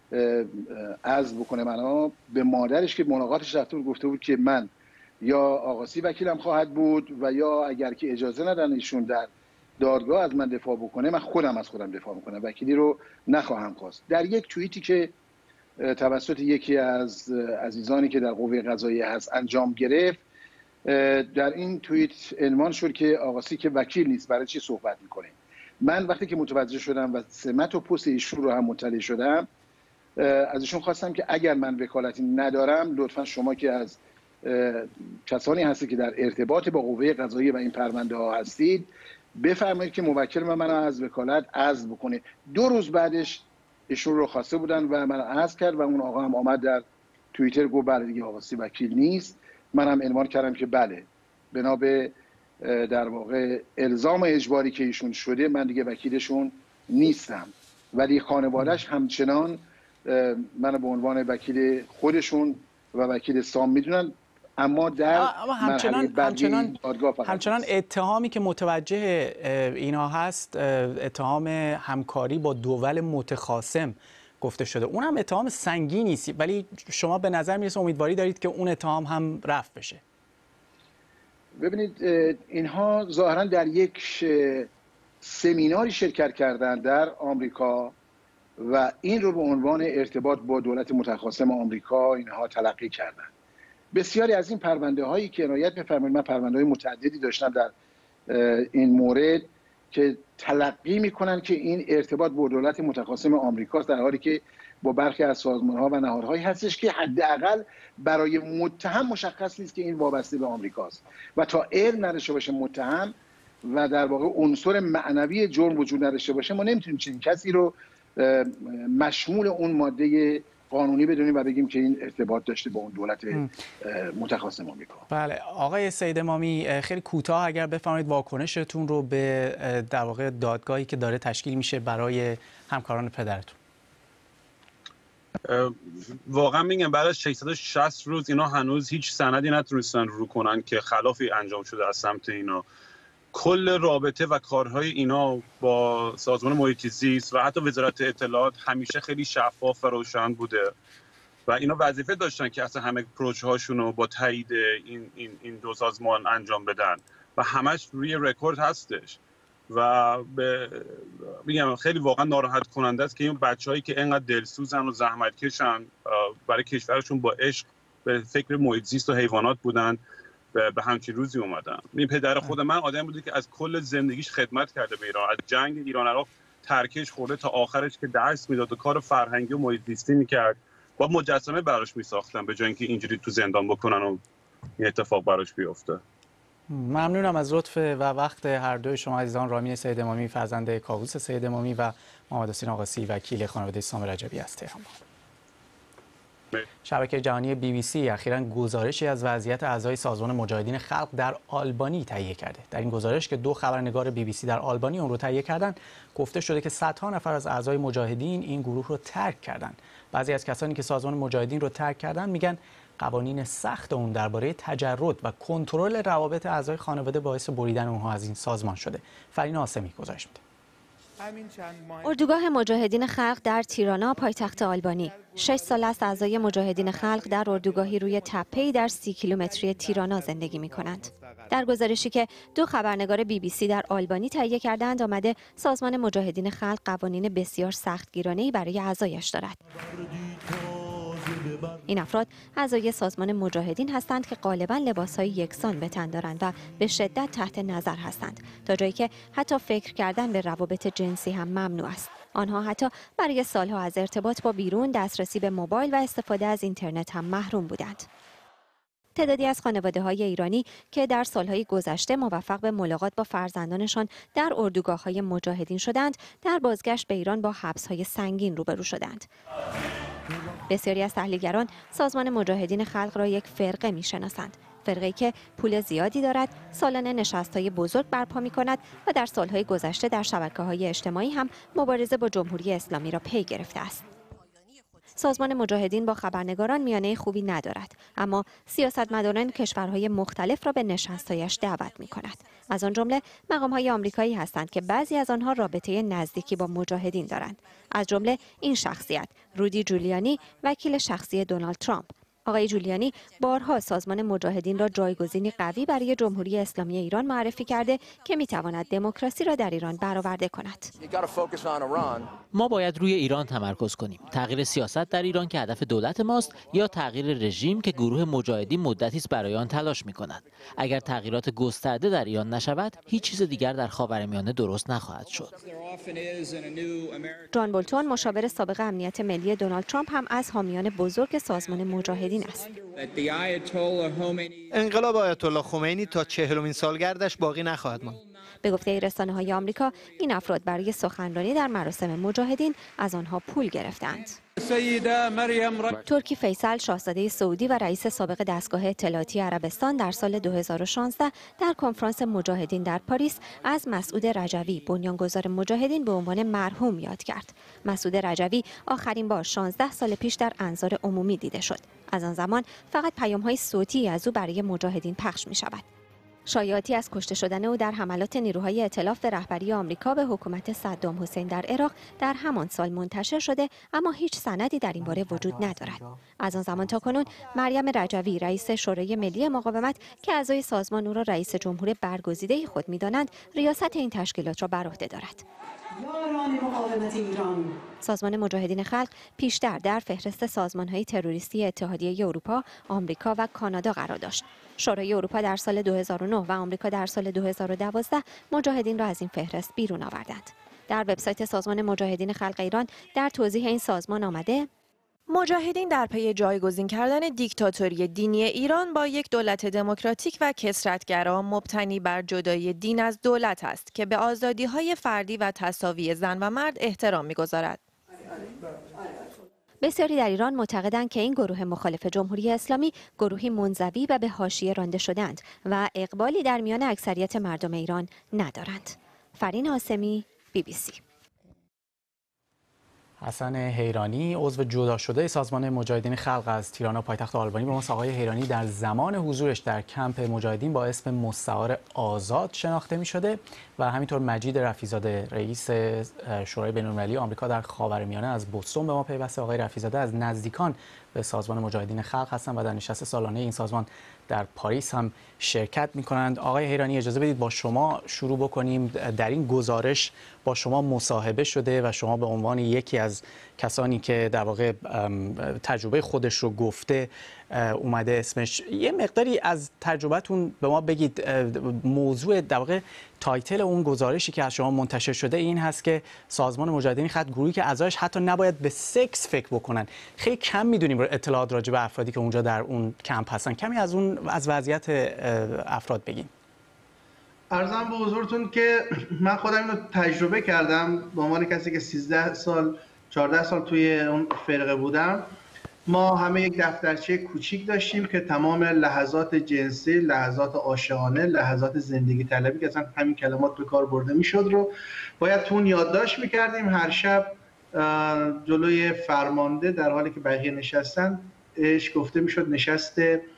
S18: عزل بکنه منو به مادرش که ملاقاتش رفته بود گفته بود که من یا آقاسی وکیلم خواهد بود و یا اگر که اجازه ندن ایشون در دادگاه از من دفاع بکنه من خودم از خودم دفاع میکنم، وکیلی رو نخواهم خواست. در یک توییتی که توسط یکی از عزیزانی که در قوه قضاییه هست انجام گرفت، در این توییت عنوان شد که آقاسی که وکیل نیست برای چی صحبت میکنه. من وقتی که متوجه شدم و سمت و پست ایشون رو هم مطلع شدم، از ایشون خواستم که اگر من وکالتی ندارم لطفا شما که از کسانی هستید که در ارتباط با قوه قضاییه و این پرونده ها هستید بفرمایید که موکل من منو از وکالت عزل بکنه. دو روز بعدش ایشون رو خواسته بودن و من عزل کرد و اون آقا هم آمد در توییتر گفت بله دیگه آقاسی وکیل نیست. منم عنوان کردم که بله بنا به در واقع الزام اجباری که ایشون شده من دیگه وکیلشون نیستم، ولی خانواده‌اش همچنان منو به عنوان وکیل خودشون و وکیل سام میدونن، اما در
S2: اما همچنان همچنان همچنان اتهامی که متوجه اینا هست اتهام همکاری با دول متخاصم گفته شده. اون هم اتهام سنگینی است، ولی شما به نظر میرسه امیدواری دارید که اون اتهام هم رفع بشه.
S18: ببینید اینها ظاهرا در یک سمیناری شرکت کردن در آمریکا و این رو به عنوان ارتباط با دولت متخاصم آمریکا اینها تلقی کردن. بسیاری از این پرونده هایی که عنایت بفرمایید، من پرونده های متعددی داشتم در این مورد که تلقی میکنن که این ارتباط با دولت متخاصم آمریکاست، در حالی که با برخی از سازمان ها و نهادهایی هستش که حداقل برای متهم مشخص نیست که این وابسته به آمریکاست و تا علم نداشته باشه متهم و در واقع عنصر معنوی جرم وجود نداشته باشه ما نمیتونیم چنین کسی رو مشمول اون ماده قانونی بدونیم و بگیم که این ارتباط داشته با اون دولت متخاصم آمریکا.
S2: بله آقای سید امامی، خیلی کوتاه اگر بفرمایید واکنشتون رو به در واقع دادگاهی که داره تشکیل میشه برای همکاران پدرتون.
S17: واقعا میگم بعد از ششصد و شصت روز اینا هنوز هیچ سندی نتونستن رو کنن که خلافی انجام شده از سمت اینا. کل رابطه و کارهای اینا با سازمان محیط زیست و حتی وزارت اطلاعات همیشه خیلی شفاف و روشن بوده و اینا وظیفه داشتن که اصلا همه پروژه هاشون رو با تایید این این این دو سازمان انجام بدن و همش روی رکورد هستش و به میگم خیلی واقعا ناراحت کننده است که این بچه‌هایی که اینقدر دلسوزن و زحمتکشن برای کشورشون با عشق به فکر محیط زیست و حیوانات بودن به همچین روزی اومدن. این پدر خود من آدم بوده که از کل زندگیش خدمت کرده به ایران، از جنگ ایران عراق ترکش خورده تا آخرش که درس میداد و کار فرهنگی و محیط زیستی میکرد. با مجسمه براش میساختن به جای اینکه اینجوری تو زندان بکنن و این اتفاق براش بیفته.
S2: ممنونم از لطف و وقت هر دوی شما عزیزان. رامین سید امامی فرزند کاووس سید امامی و محمد حسین آقاسی وکیل خانواده سام رجبی از تهران. شبکه جهانی بی بی سی اخیراً گزارشی از وضعیت اعضای سازمان مجاهدین خلق در آلبانی تهیه کرده. در این گزارش که دو خبرنگار بی بی سی در آلبانی اون رو تهیه کردند، گفته شده که صدها نفر از اعضای مجاهدین این گروه رو ترک کردند. بعضی از کسانی که سازمان مجاهدین رو ترک کردند میگن قوانین سخت اون درباره تجرد و کنترل روابط اعضای خانواده باعث بریدن اونها از این سازمان شده. فرین آسمی گزارش میده.
S19: اردوگاه مجاهدین خلق در تیرانا پایتخت آلبانی. شش سال است اعضای مجاهدین خلق در اردوگاهی روی تپه‌ای در سی کیلومتری تیرانا زندگی می کنند. در گزارشی که دو خبرنگار بی بی سی در آلبانی تهیه کردند آمده سازمان مجاهدین خلق قوانین بسیار سختگیرانه‌ای برای اعضایش دارد. این افراد اعضای سازمان مجاهدین هستند که غالباً لباس‌های یکسان به تن دارند و به شدت تحت نظر هستند، تا جایی که حتی فکر کردن به روابط جنسی هم ممنوع است. آنها حتی برای سالها از ارتباط با بیرون، دسترسی به موبایل و استفاده از اینترنت هم محروم بودند. تعدادی از خانواده‌های ایرانی که در سالهای گذشته موفق به ملاقات با فرزندانشان در اردوگاه‌های مجاهدین شدند، در بازگشت به ایران با حبس‌های سنگین روبرو شدند. بسیاری از تحلیلگران سازمان مجاهدین خلق را یک فرقه می‌شناسند. فرقه‌ای که پول زیادی دارد، سالانه نشست‌های بزرگ برپا می‌کند و در سال‌های گذشته در شبکه‌های اجتماعی هم مبارزه با جمهوری اسلامی را پی گرفته است. سازمان مجاهدین با خبرنگاران میانه خوبی ندارد، اما سیاستمداران کشورهای مختلف را به نشست‌هایش دعوت می‌کند. از آن جمله مقام‌های آمریکایی هستند که بعضی از آنها رابطه نزدیکی با مجاهدین دارند. از جمله این شخصیت، رودی جولیانی، وکیل شخصی دونالد ترامپ. آقای جولیانی بارها سازمان مجاهدین را جایگزینی قوی برای جمهوری اسلامی ایران معرفی کرده که می‌تواند دموکراسی را در ایران برآورده کند.
S11: ما باید روی ایران تمرکز کنیم. تغییر سیاست در ایران که هدف دولت ماست یا تغییر رژیم که گروه مجاهدین مدتی است برای آن تلاش می‌کند. اگر تغییرات گسترده در ایران نشود، هیچ چیز دیگر در خاورمیانه درست نخواهد شد.
S19: جان بولتون مشاور سابق امنیت ملی دونالد ترامپ هم از حامیان بزرگ سازمان مجاهدین است.
S7: انقلاب آیت الله خمینی تا چهلمین سالگردش باقی نخواهد ماند.
S19: به گفته رسانه‌های آمریکا، این افراد برای سخنرانی در مراسم مجاهدین از آنها پول گرفتند. ترکی فیصل شاهزاده سعودی و رئیس سابق دستگاه اطلاعاتی عربستان در سال دو هزار و شانزده در کنفرانس مجاهدین در پاریس از مسعود رجوی بنیانگذار مجاهدین به عنوان مرحوم یاد کرد. مسعود رجوی آخرین بار شانزده سال پیش در انظار عمومی دیده شد. از آن زمان فقط پیام‌های صوتی از او برای مجاهدین پخش می‌شود. شایعاتی از کشته شدن او در حملات نیروهای ائتلاف به رهبری آمریکا به حکومت صدام حسین در عراق در همان سال منتشر شده، اما هیچ سندی در این باره وجود ندارد. از آن زمان تا کنون مریم رجوی رئیس شورای ملی مقاومت که اعضای سازمان او را رئیس جمهور برگزیده خود می‌دانند، ریاست این تشکیلات را بر عهده دارد. سازمان مجاهدین خلق پیشتر در فهرست سازمان‌های تروریستی اتحادیه اروپا، آمریکا و کانادا قرار داشت. شورای اروپا در سال دو هزار و نه و آمریکا در سال دو هزار و دوازده مجاهدین را از این فهرست بیرون آوردند. در وبسایت سازمان مجاهدین خلق ایران در توضیح این سازمان آمده:
S20: مجاهدین در پی جایگزین کردن دیکتاتوری دینی ایران با یک دولت دموکراتیک و کثرت‌گرا مبتنی بر جدایی دین از دولت است که به آزادی‌های فردی و تساوی زن و مرد احترام می‌گذارد.
S19: بسیاری در ایران معتقدند که این گروه مخالف جمهوری اسلامی گروهی منزوی و به حاشیه رانده شدند و اقبالی در میان اکثریت مردم ایران ندارند. فرین حاسمی، بی بی سی.
S2: حسن حیرانی عضو جدا شده سازمان مجاهدین خلق از تیرانا پایتخت آلبانی با ما. آقای حیرانی در زمان حضورش در کمپ مجاهدین با اسم مستعار آزاد شناخته می شده و همینطور مجید رفیع‌زاده رئیس شورای بین‌المللی آمریکا در خاورمیانه از بوستون به ما پیوسته. آقای رفیع‌زاده از نزدیکان به سازمان مجاهدین خلق هستند و در نشست سالانه این سازمان در پاریس هم شرکت می کنند. آقای حیرانی اجازه بدید با شما شروع بکنیم. در این گزارش با شما مصاحبه شده و شما به عنوان یکی از کسانی که در واقع تجربه خودش رو گفته اومده اسمش، یه مقداری از تجربتون به ما بگید. موضوع در واقع تایتل اون گزارشی که از شما منتشر شده این هست که سازمان مجاهدین خلق گروهی که اعضایش حتی نباید به سکس فکر بکنن. خیلی کم میدونیم اطلاعات راجع به افرادی که اونجا در اون کمپ هستن. کمی از اون از وضعیت افراد بگین.
S21: عرضم به حضورتون که من خودم اینو تجربه کردم به عنوان کسی که سیزده سال چهارده سال توی اون فرقه بودم. ما همه یک دفترچه کوچیک داشتیم که تمام لحظات جنسی، لحظات عاشقانه، لحظات زندگی طلبی که اصلا همین کلمات به کار برده میشد رو باید تو اون یادداشت میکردیم. هر شب جلوی فرمانده در حالی که بقیه نشستن اش گفته میشد نشست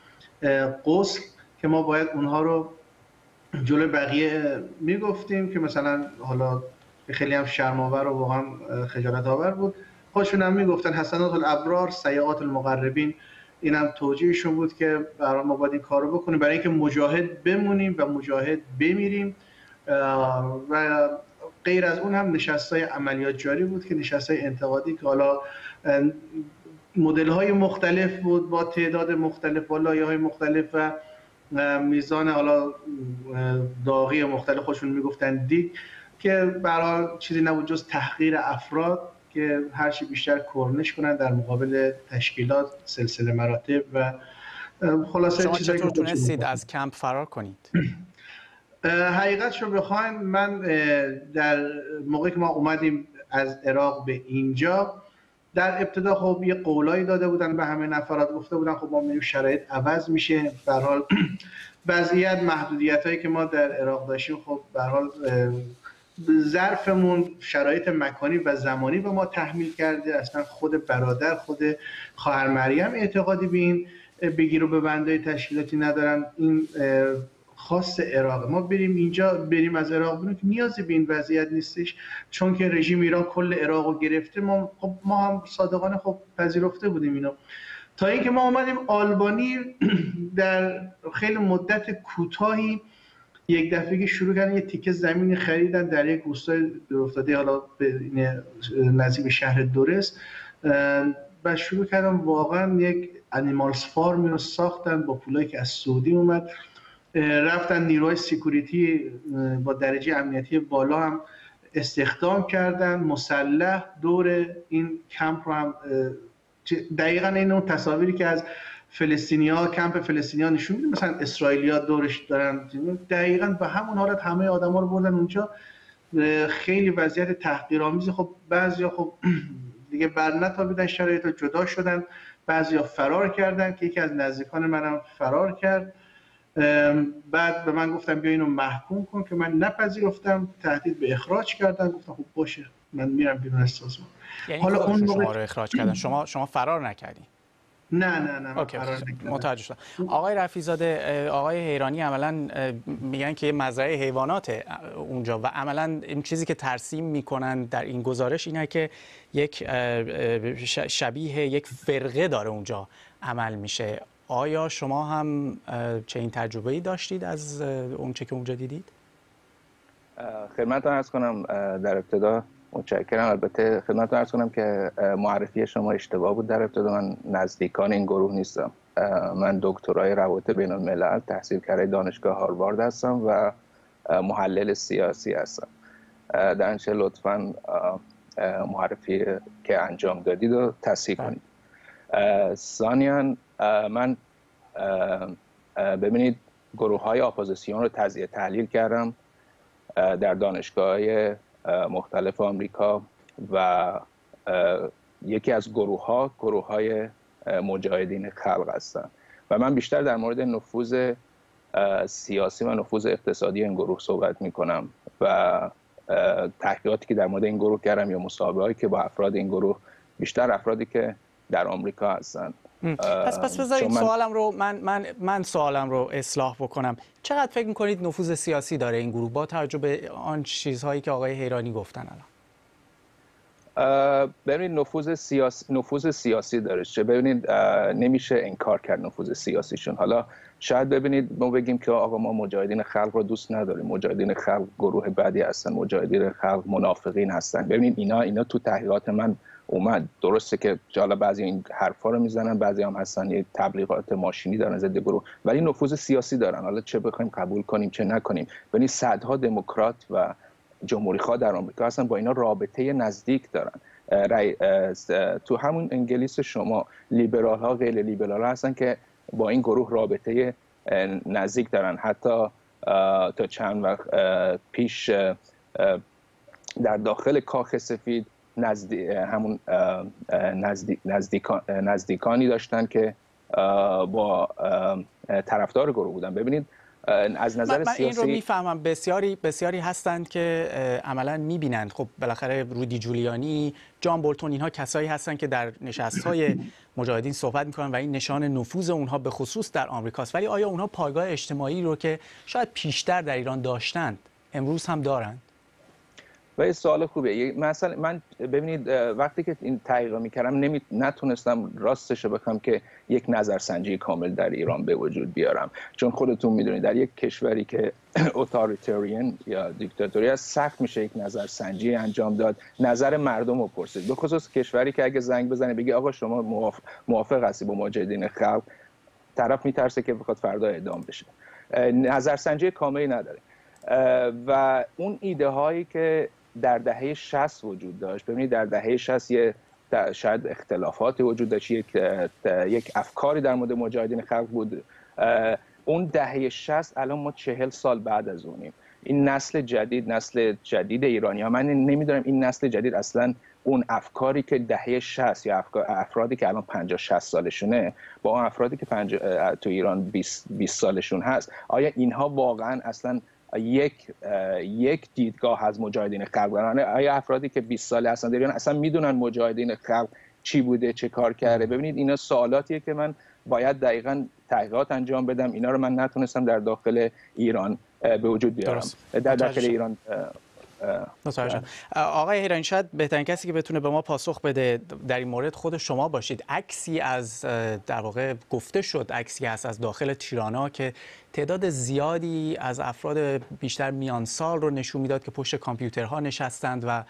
S21: غسل که ما باید اونها رو جلوی بقیه میگفتیم که مثلا حالا خیلی هم شرم‌آور و واقعا خجالت آور بود. خودشون هم میگفتن حسنات الابرار سیئات المقربین. اینم توجیهشون بود که برای ما باید این کارو بکنیم برای اینکه مجاهد بمونیم و مجاهد بمیریم. و غیر از اون هم نشست‌های عملیات جاری بود که نشست‌های انتقادی که حالا مدل‌های مختلف بود با تعداد مختلف با لایه‌های مختلف و میزان حالا داغی مختلف خودشون میگفتن دیگ که برای چیزی نبود جز تحقیر افراد که هر چی بیشتر کرنش کنن در مقابل تشکیلات سلسله مراتب و خلاصه
S2: شما
S21: چیزایی که
S2: تونستید از کمپ فرار کنید؟
S21: حقیقتش رو بخواین من در موقعی که ما اومدیم از عراق به اینجا در ابتدا خب یه قولایی داده بودن به همه نفرات، گفته بودن خب ما می‌بینیم شرایط عوض میشه، به هر حال وضعیت محدودیتایی که ما در عراق داشتیم خب به هر حال ظرفمون شرایط مکانی و زمانی به ما تحمیل کرده. اصلا خود برادر، خود خواهر مریم اعتقادی به این بگیر و ببندای تشکیلاتی ندارن. این خاص عراق، ما بریم اینجا بریم از عراق بریم که نیازی به این وضعیت نیستش، چون که رژیم ایران کل عراق رو گرفته. ما خب ما هم صادقانه خب پذیرفته بودیم اینو، تا اینکه ما اومدیم آلبانی در خیلی مدت کوتاهی یک دفعه شروع کردن یه تیکه زمین خریدن در یک روستای دورافتاده، حالا به نزدیک شهر دورست، و شروع کردن واقعا یک انیمالز فارمی رو ساختن با پولایی که از سعودی اومد. رفتن نیروهای سکیوریتی با درجه امنیتی بالا هم استخدام کردن، مسلح دور این کمپ رو هم، دقیقاً این اون تصاویری که از فلسطینی‌ها کمپ فلسطینی‌ها نشون میده، مثلا اسرائیلی‌ها دورش دارن، دقیقاً به همون حالت همه آدم‌ها رو بردن اونجا. خیلی وضعیت تحقیرآمیز. خب بعضیا خب دیگه برنتابیدن شرایط رو، جدا شدن، بعضیا فرار کردن که یکی از نزدیکان منم فرار کرد. بعد به من گفتن بیا اینو محکوم کن که من نپذیرفتم، تهدید به اخراج کردن، گفتم خب باشه من میرم بیرون از سازمان.
S2: یعنی
S7: حالا اون
S2: شما رو اخراج کردن، شما شما فرار نکردین؟
S21: نه نه نه
S2: اوکی. متوجه شدم. آقای رفیع‌زاده، آقای حیرانی عملاً میگن که مزرعه حیوانات اونجا و عملاً این چیزی که ترسیم میکنن در این گزارش اینه که یک شبیه یک فرقه داره اونجا عمل میشه. آیا شما هم چه این تجربه‌ای داشتید از اون چه که اونجا دیدید؟
S3: خدمتتون عرض کنم در ابتدا متشکرم. البته خدمتتون عرض کنم که معرفی شما اشتباه بود. در ابتدا من نزدیکان این گروه نیستم. من دکترای روابط بین الملل تحصیل کرده دانشگاه هاروارد هستم و محلل سیاسی هستم. در اینچه لطفاً معرفی که انجام دادید رو تصحیح کنید. ثانیاً من ببینید گروه های اپوزیسیون رو تجزیه تحلیل کردم در دانشگاه‌های مختلف آمریکا و یکی از گروه ها گروه های مجاهدین خلق هستند و من بیشتر در مورد نفوذ سیاسی و نفوذ اقتصادی این گروه صحبت می کنم و تحقیقاتی که در مورد این گروه کردم یا مصاحبه‌هایی که با افراد این گروه، بیشتر افرادی که در آمریکا هستند.
S2: پس پس بذارید من... سوالم رو من من من سوالم رو اصلاح بکنم. چقدر فکر می‌کنید نفوذ سیاسی داره این گروه با توجه به آن چیزهایی که آقای حیرانی گفتن الان؟
S3: ببینید نفوذ سیاسی نفوذ سیاسی داره. چه ببینید نمیشه انکار کرد نفوذ سیاسیشون. حالا شاید ببینید ما بگیم که آقا ما مجاهدین خلق رو دوست نداریم، مجاهدین خلق گروه بدی هستن، مجاهدین خلق منافقین هستن. ببینید اینا اینا تو تحقیقات من اومد. درسته که حالا بعضی این حرفا رو میزنن، بعضی هم هستن یه تبلیغات ماشینی دارن ضد گروه، ولی نفوذ سیاسی دارن. حالا چه بخوایم قبول کنیم چه نکنیم، ببینید صدها دموکرات و جمهوری‌خواه در آمریکا هستن، با اینا رابطه نزدیک دارن. تو همون انگلیس شما لیبرال ها غیر لیبرال ها هستن که با این گروه رابطه نزدیک دارن. حتی تا چند وقت پیش در داخل کاخ سفید نزدیک همون نزدیک نزدیکان نزدیکانی داشتن که با طرفدار گروه بودن. ببینید از نظر
S2: من,
S3: سیاسی
S2: من این رو میفهمم. بسیاری بسیاری هستند که عملا میبینند خب بالاخره رودی جولیانی، جان بولتون، اینها کسایی هستند که در نشست‌های مجاهدین صحبت میکنن و این نشان نفوذ اونها به خصوص در آمریکاست. ولی آیا اونها پایگاه اجتماعی رو که شاید پیشتر در ایران داشتند امروز هم دارند؟
S3: و این سوال خوبه. مثلا من ببینید وقتی که این تحقیق میکردم نمی نتونستم راستش بخوام که یک نظرسنجی کامل در ایران به وجود بیارم، چون خودتون میدونید در یک کشوری که اتوریتریان یا دیکتاتوری است سخت میشه یک نظرسنجی انجام داد، نظر مردم رو پرسید، به خصوص کشوری که اگه زنگ بزنه بگی آقا شما موافق, موافق هستی با مجاهدین خلق، طرف میترسه که بخواد فردا اعدام بشه. نظرسنجی کاملی نداره و اون ایده هایی که در دهه شصت وجود داشت، ببینید در دهه شصت یه شاید اختلافاتی وجود داشت، یک یک افکاری در مورد مجاهدین خلق بود. اون دهه شصت الان ما چهل سال بعد از اونیم. این نسل جدید، نسل جدید ایرانی ها، من نمیدونم این نسل جدید اصلا اون افکاری که دهه شصت یا افرادی که الان پنجاه شصت سالشونه با اون افرادی که تو ایران بیست سالشون هست، آیا اینها واقعا اصلا یک یک دیدگاه از مجاهدین خلق دارن؟ آیا افرادی که بیست ساله هستن در ایران اصلا میدونن مجاهدین خلق چی بوده، چه کار کرده؟ ببینید اینا سوالاتیه که من باید دقیقاً تحقیقات انجام بدم. اینا رو من نتونستم در داخل ایران به وجود بیارم. در داخل ایران
S2: متوجه. آقای هیرانی، شاید بهترین کسی که بتونه به ما پاسخ بده در این مورد خود شما باشید. عکسی از در واقع گفته شد، عکسی هست از داخل تیرانا که تعداد زیادی از افراد بیشتر میان سال رو نشون میداد که پشت کامپیوترها نشستند و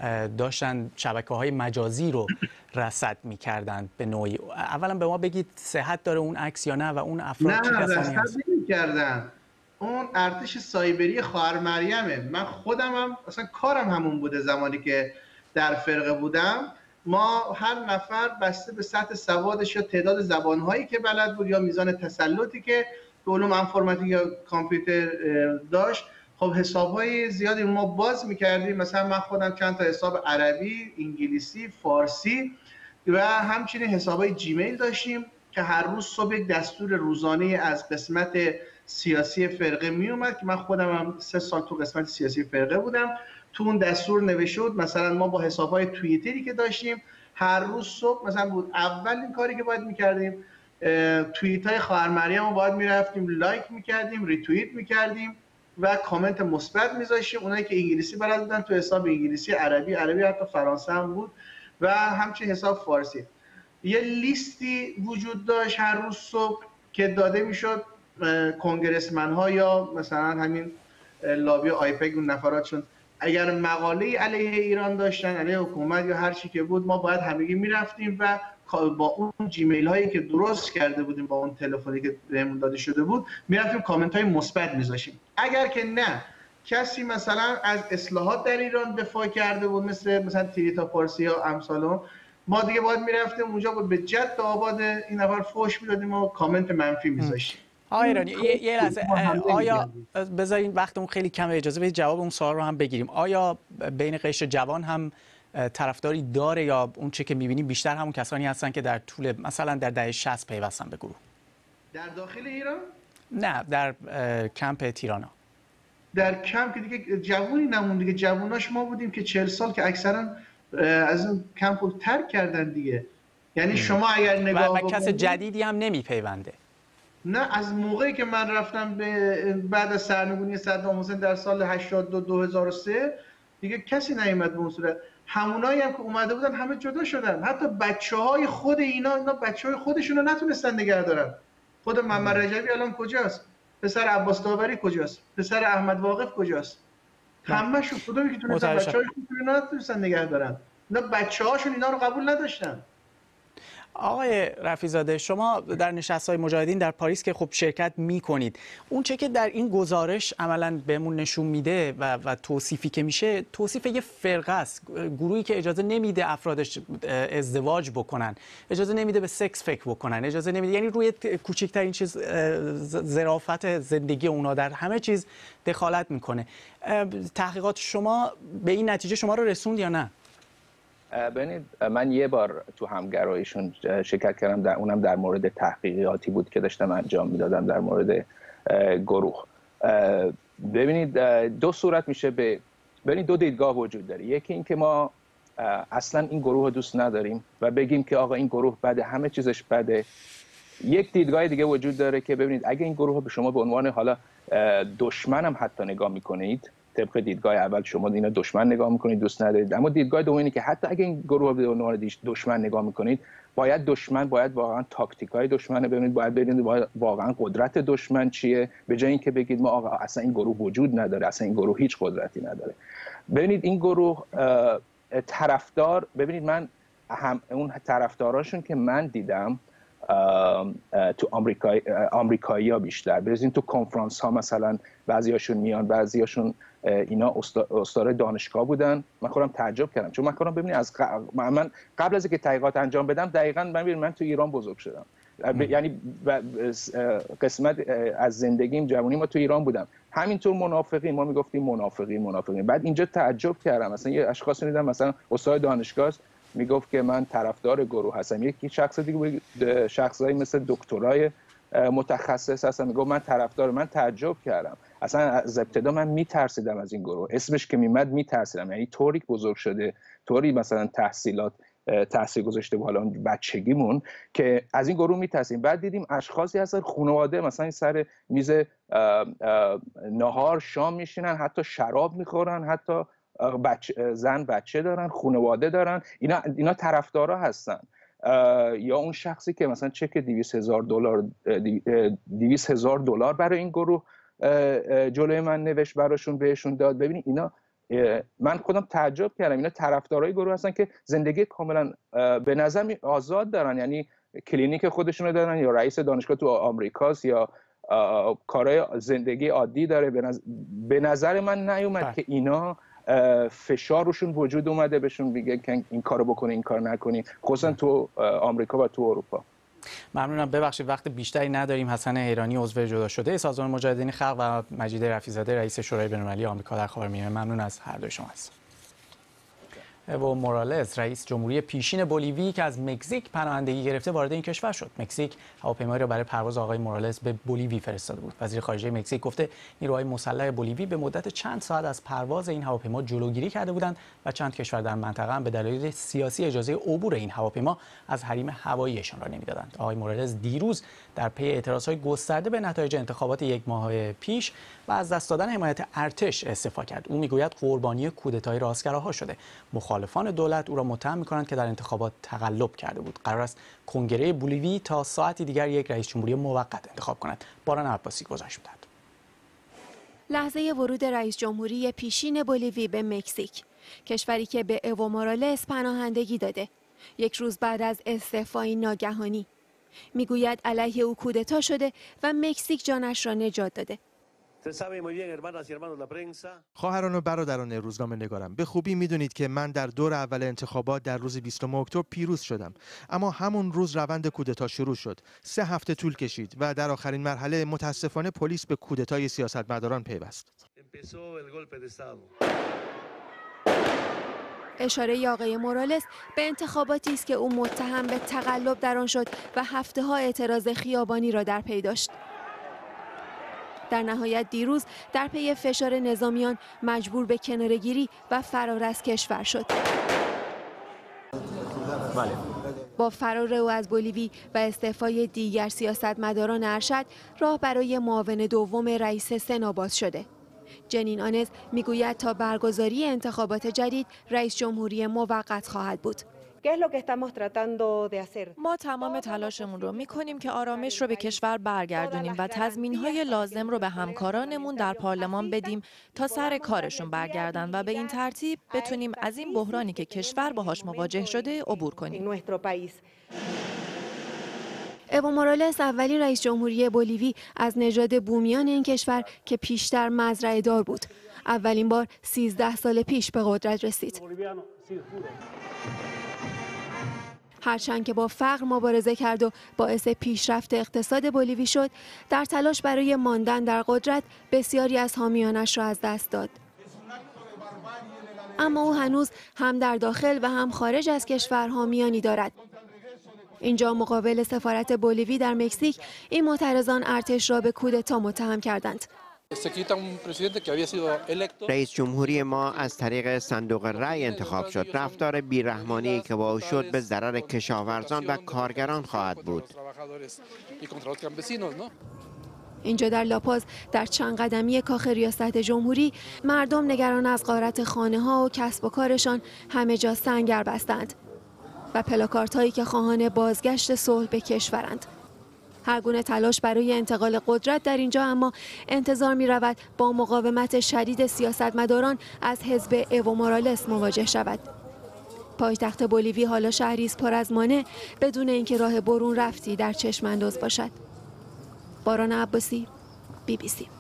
S2: داشتن شبکه‌های مجازی رو رصد می‌کردند به نوعی. اولا به ما بگید صحت داره اون عکس یا نه و اون افراد چه کسانی هستند؟
S21: نه نمی‌کردن. اون ارتش سایبری خواهر مریمه. من خودم هم اصلا کارم همون بوده. زمانی که در فرقه بودم ما هر نفر بسته به سطح سوادش یا تعداد زبان‌هایی که بلد بود یا میزان تسلطی که به علوم انفرماتیک یا کامپیوتر داشت، خب حساب‌های زیادی ما باز می‌کردیم. مثلا من خودم چند تا حساب عربی، انگلیسی، فارسی و همچنین حساب‌های جیمیل داشتیم که هر روز صبح یک دستور روزانه از قسمت سیاسی فرقه می اومد که من خودم هم سه سال تو قسمت سیاسی فرقه بودم. تو اون دستور نوشته بود مثلا ما با حساب‌های توییتری که داشتیم هر روز صبح مثلا بود اولین کاری که باید می‌کردیم توییت‌های خواهر مریم رو باید می‌رفتیم لایک می‌کردیم، ریتوییت می‌کردیم و کامنت مثبت می‌ذاشتیم. اونایی که انگلیسی بلد بودن تو حساب انگلیسی، عربی، عربی حتی فرانسه هم بود و همچنین حساب فارسی. یه لیستی وجود داشت هر روز صبح که داده میشد کنگرسمن ها یا مثلا همین لابی آیپک اون نفراتشون اگر مقاله علیه ایران داشتن، علیه حکومت یا هر چی که بود، ما باید همگی میرفتیم و با اون جیمیل هایی که درست کرده بودیم با اون تلفنی که بهمون داده شده بود میرفتیم کامنت های مثبت میذاشیم. اگر که نه کسی مثلا از اصلاحات در ایران دفاع کرده بود مثل مثلا تریتا پارسی یا امثال، ما دیگه باید میرفتیم اونجا بود به جد آباد این نفر فوش میدادیم و کامنت منفی میذاشتیم.
S2: آقای ایرانی یه, یه لحظه، آیا بذارین وقتمون خیلی کمه اجازه بدید جواب اون سوال رو هم بگیریم. آیا بین قشر جوان هم طرفداری داره یا اون چه که می‌بینیم بیشتر همون کسانی هستن که در طول مثلا در دهه شصت پیوستن به گروه؟
S21: در داخل ایران؟
S2: نه، در کمپ تیرانا.
S21: در کمپ که دیگه جوونی نمون دیگه، جووناش ما بودیم که چهل سال که اکثرا از اون کمپ رو ترک کردن دیگه. یعنی شما اگر نگاه
S2: و کس جدیدی هم نمیپیونده.
S21: نه، از موقعی که من رفتم به بعد از سرنگونی صدام حسین در سال هشتاد و دو دو هزار و سه دیگه کسی نیومد به اون صورت. همونایی هم که اومده بودن همه جدا شدن. حتی بچه‌های خود اینا اینا بچه‌های خودشون رو نتونستن نگه دارن. خود محمد رجبی الان کجاست؟ پسر عباس داوری کجاست؟ پسر احمد واقف کجاست؟ همه‌شون کدومی که تونستن بچه‌های خودشون رو نتونستن نگه دارن. اینا بچه‌هاشون اینا رو قبول نداشتن.
S2: آقای رفیع‌زاده، شما در نشست‌های مجاهدین در پاریس که خب شرکت می‌کنید، اون چه که در این گزارش عملاً بهمون نشون میده و, و توصیفی که میشه توصیف یه فرقه است، گروهی که اجازه نمیده افرادش ازدواج بکنن، اجازه نمیده به سکس فکر بکنن، اجازه نمیده، یعنی روی کوچکترین چیز ظرافت زندگی اونا در همه چیز دخالت میکنه. تحقیقات شما به این نتیجه شما رو رسوند یا نه؟
S3: ببینید، من یه بار تو همگراییشون شرکت کردم، در اونم در مورد تحقیقاتی بود که داشتم انجام میدادم در مورد گروه. ببینید دو صورت میشه به ببینید دو دیدگاه وجود داره. یکی این که ما اصلا این گروه رو دوست نداریم و بگیم که آقا این گروه بده، همه چیزش بده. یک دیدگاه دیگه وجود داره که ببینید اگه این گروه به شما به عنوان حالا دشمنم حتی نگاه میکنید، طبق دیدگاه اول شما اینا دشمن نگاه میکنید، دوست ندارید، اما دیدگاه دوم اینه که حتی اگه این گروه به عنوان دشمن نگاه میکنید، باید دشمن باید واقعا تاکتیکای دشمن ببینید، باید ببینید واقعا قدرت دشمن چیه، به جای اینکه بگید ما آقا اصلا این گروه وجود نداره، اصلا این گروه هیچ قدرتی نداره. ببینید این گروه طرفدار، ببینید من هم اون طرفداراشون که من دیدم تو آمریکایی آمریکایی‌ها بیشتر، ببینید تو کنفرانس ها مثلا بعضیاشون میان، بعضیاشون اینا استاد دانشگاه بودن. من خودم تعجب کردم، چون من خودم ببینید از قبل من قبل از اینکه تحقیقات انجام بدم دقیقاً من من تو ایران بزرگ شدم. یعنی قسمت از زندگیم جوانی ما تو ایران بودم همینطور منافقین، ما میگفتیم منافقین منافقین. بعد اینجا تعجب کردم، مثلا یه اشخاصی دیدم، مثلا استاد دانشگاه میگفت که من طرفدار گروه هستم، یکی شخص دیگه شخصایی مثل دکترای متخصص هستن میگفت من طرفدار. من تعجب کردم، اصلا از ابتدا من میترسیدم از این گروه، اسمش که میمد میترسیدم، یعنی طوری بزرگ شده، طوری مثلا تحصیلات تاثیر گذاشته بود حالا بچگیمون که از این گروه میترسیم. بعد دیدیم اشخاصی هستن خانواده مثلا سر میز نهار شام میشینن، حتی شراب میخورن، حتی بچه، زن بچه دارن، خانواده دارن، اینا اینا طرفدارا هستن. یا اون شخصی که مثلا چک دویست هزار دلار دویست هزار دلار برای این گروه جلوی من نوشت براشون بهشون داد. ببینید اینا، من خودم تعجب کردم، اینا طرفدارای گروه هستن که زندگی کاملا به نظر آزاد دارن، یعنی کلینیک خودشونو دارن، یا رئیس دانشگاه تو آمریکاست، یا کارهای زندگی عادی داره. به نظر من نیومد که اینا فشار روشون وجود اومده بهشون بگه که این کارو بکنی این کار نکنی، خصوصا تو آمریکا و تو اروپا.
S2: ممنونم. ببخشید وقت بیشتری نداریم. حسن حیرانی عضو جدا شده سازمان مجاهدین خلق و مجید رفیع‌زاده رئیس شورای بین‌المللی آمریکا در خاورمیانه، ممنون از هر دوی شما هستید. اوا مورالز رئیس جمهوری پیشین بولیوی که از مکزیک پناهندگی گرفته وارد این کشور شد. مکزیک هواپیمایی را برای پرواز آقای مورالز به بولیوی فرستاده بود. وزیر خارجه مکزیک گفته نیروهای مسلح بولیوی به مدت چند ساعت از پرواز این هواپیما جلوگیری کرده بودند و چند کشور در منطقه هم به دلایل سیاسی اجازه عبور این هواپیما از حریم هواییشان را نمیدادند. آقای مورالز دیروز در پی اعتراضهای گسترده به نتایج انتخابات یک ماه پیش و از دست دادن حمایت ارتش استعفا کرد. او میگوید قربانی کودتای راستگراها شده. مخالفان دولت او را متهم می‌کنند که در انتخابات تقلب کرده بود. قرار است کنگره بولیوی تا ساعتی دیگر یک رئیس جمهوری موقت انتخاب کند. باران عباسی گزارش می‌دهد.
S6: لحظه ورود رئیس جمهوری پیشین بولیوی به مکزیک، کشوری که به اوا مورالز پناهندگی داده، یک روز بعد از استعفای ناگهانی. میگوید علیه او کودتا شده و مکزیک جانش را نجات داده.
S22: خواهران و برادران روزنامه‌نگاران، به خوبی میدونید که من در دور اول انتخابات در روز بیستم اکتبر پیروز شدم، اما همون روز روند کودتا شروع شد. سه هفته طول کشید و در آخرین مرحله متاسفانه پلیس به کودتای سیاستمداران پیوست.
S6: اشاره آقای مورالز به انتخاباتی است که او متهم به تقلب در آن شد و هفته‌ها اعتراض خیابانی را در پی داشت. در نهایت دیروز در پی فشار نظامیان مجبور به کناره‌گیری و فرار از کشور شد.
S22: بله.
S6: با فرار او از بولیوی و استعفای دیگر سیاستمداران ارشد، راه برای معاون دوم رئیس سنا باز شده. جنین آنز میگوید تا برگزاری انتخابات جدید رئیس جمهوری موقت خواهد بود.
S20: ما تمام تلاشمون رو میکنیم که آرامش رو به کشور برگردونیم و تضمینهای لازم رو به همکارانمون در پارلمان بدیم تا سر کارشون برگردن و به این ترتیب بتونیم از این بحرانی که کشور باهاش مواجه شده عبور کنیم.
S6: اوا مورالز اولین رئیس جمهوری بولیوی از نژاد بومیان این کشور که پیشتر مزرعه دار بود. اولین بار سیزده سال پیش به قدرت رسید. هرچند که با فقر مبارزه کرد و باعث پیشرفت اقتصاد بولیوی شد، در تلاش برای ماندن در قدرت بسیاری از حامیانش را از دست داد. اما او هنوز هم در داخل و هم خارج از کشور حامیانی دارد. اینجا مقابل سفارت بولیوی در مکزیک این معترضان ارتش را به کودتا متهم کردند.
S23: رئیس جمهوری ما از طریق صندوق رأی انتخاب شد. رفتار بیرحمانی که با او شد به ضرر کشاورزان و کارگران خواهد بود.
S6: اینجا در لاپاز در چند قدمی کاخ ریاست جمهوری، مردم نگران از غارت خانه ها و کسب و کارشان همه جا سنگر بستند و پلاکارت هایی که خواهان بازگشت صلح به کشورند. هر گونه تلاش برای انتقال قدرت در اینجا اما انتظار می رود با مقاومت شدید سیاستمداران از حزب اوا مورالز مواجه شود. پایتخت بولیوی حالا شهری است پر از مانع بدون اینکه راه برون رفتی در چشم انداز باشد. باران عباسی، بی بی سی.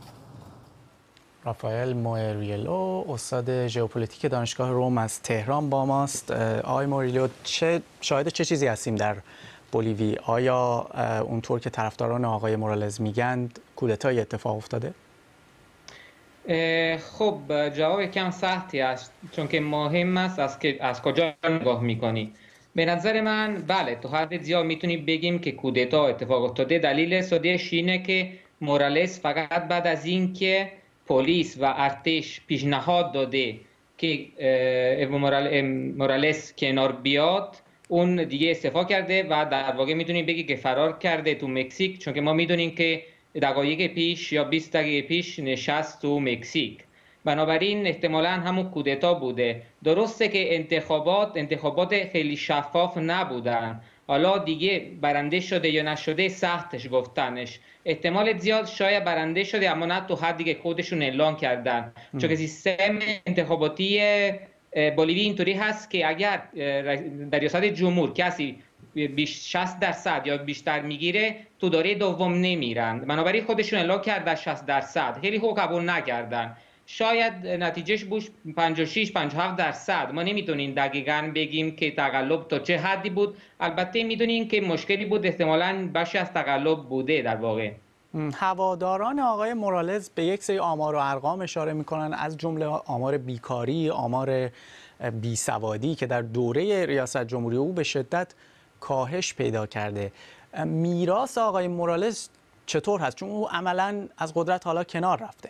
S2: رافائل موریلو استاد ژئوپلیتیک دانشگاه روم از تهران با ماست. آقای موریلو، چه شاهد چه چیزی هستیم در بولیوی. آیا اونطور که طرفداران آقای مورالز میگند کودتای اتفاق افتاده؟
S1: خب جواب کم سختی است، چون که مهم است از که از کجا نگاه میکنی. به نظر من بله، تو حد زیاد میتونیم بگیم که کودتا اتفاق افتاده. دلیل ساده‌اش اینه که مورالز فقط بعد از اینکه پلیس و ارتش پیشنهاد داده که مورالز کنار بیاد، اون دیگه استعفا کرده و در واقع میتونیم بگی که فرار کرده تو مکزیک، چون که ما میدونیم که دقایق پیش یا بیست دقیقه پیش نشست تو مکزیک. بنابراین احتمالاً همون کودتا بوده. درسته که انتخابات انتخابات خیلی شفاف نبودن، حالا دیگه برنده شده یا نشده سختش گفتنش. احتمال زیاد شاید برنده شده، اما نه تو حدی که خودشون اعلان کردن، چون که سیستم انتخاباتی بولیوی اینطوری هست که اگر در ریاست جمهور کسی بیش شصت درصد یا بیشتر میگیره تو دوره دوم نمیرن. بنابراین خودشون اعلام کردن شصت درصد، خیلی خوب قبول نکردن. شاید نتیجهش بوش پنجاه و شش پنجاه و هفت درصد. ما نمیتونیم دقیقاً بگیم که تقلب تا چه حدی بود. البته میدونیم که مشکلی بود، احتمالاً بخشی از تقلب بوده. در واقع
S2: هواداران آقای مورالز به یک سری آمار و ارقام اشاره میکنن، از جمله آمار بیکاری، آمار بیسوادی که در دوره ریاست جمهوری او به شدت کاهش پیدا کرده. میراث آقای مورالز چطور هست؟ چون او عملاً از قدرت حالا کنار رفته.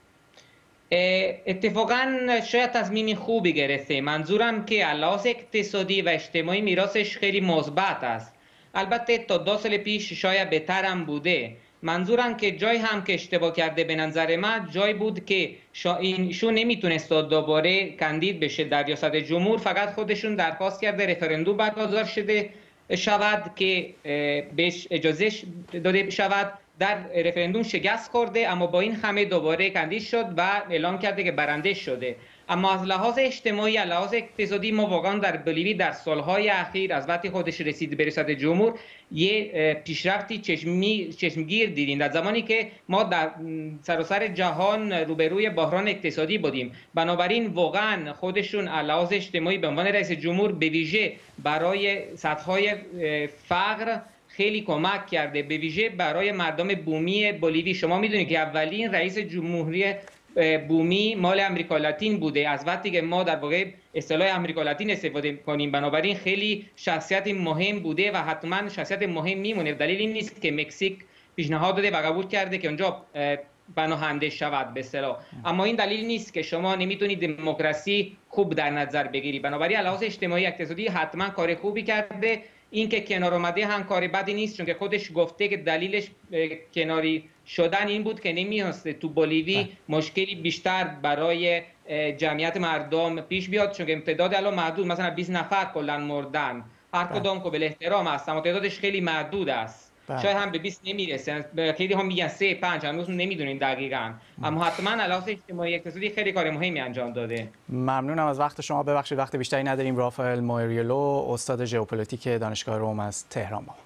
S1: اتفاقاً شاید تصمیم خوبی گرفته. منظورم که لحاظ اقتصادی و اجتماعی میراثش خیلی مثبت است. البته تا دو سال پیش شاید بهتر هم بوده. منظورم که جای هم که اشتباه کرده به نظر من جای بود که ایشون نمیتونست دوباره کاندید بشه در ریاست جمهور. فقط خودشون درخواست کرده رفراندوم برگزار شده شود که بهش اجازه داده شود. در رفراندوم شکست خورده، اما با این همه دوباره کاندید شد و اعلام کرده که برنده شده. اما از لحاظ اجتماعی، از لحاظ اقتصادی، ما واقعا در بولیوی در سالهای اخیر از وقتی خودش رسید به ریاست جمهور یه پیشرفتی چشمی چشمگیر دیدیم. در زمانی که ما در سراسر جهان روبروی بحران اقتصادی بودیم، بنابراین واقعا خودشون از لحاظ اجتماعی به عنوان رئیس جمهور به ویژه برای سطح‌های فقر خیلی کمک کرده، به ویژه برای مردم بومی بولیوی. شما میدونید که اولین رئیس جمهوری بومی مال امریکا لاتین بوده، از وقتی که ما در واقع اصطلاح امریکا لاتین استفاده کنیم. بنابراین خیلی شخصیت مهم بوده و حتما شخصیت مهم میمونه. دلیل این نیست که مکزیک پیشنهاد داده و قبول کرده که اونجا پناهنده شود به اصطلاح، اما این دلیل نیست که شما نمیتونید دموکراسی خوب در نظر بگیری. بنابراین علاوه اجتماعی اقتصادی حتما کار خوبی کرده. این که کنار اومده هم کار بدی نیست، چون که خودش گفته که دلیلش کناری شدن این بود که نمی‌خواسته تو بولیوی مشکلی بیشتر برای جمعیت مردم پیش بیاد، چون که امتداد الان محدود، مثلا بیست نفر کلا مردن، هر کدام قابل احترام است اما تعدادش خیلی محدود است. شاید هم به بیست نمیرسه، خیلی هم میگن سه پنج، هنوز نمیدونیم دقیقاً، اما حتما علاوه اجتماعی اقتصادی خیلی کار مهمی انجام داده.
S2: ممنونم از وقت شما. ببخشید وقت بیشتری نداریم. رافائل موریلو، استاد ژئوپلیتیک دانشگاه روم از تهران. ما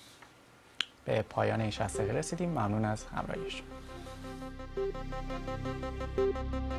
S2: به پایان این شصت دقیقه رسیدیم. ممنون از همراهی شما.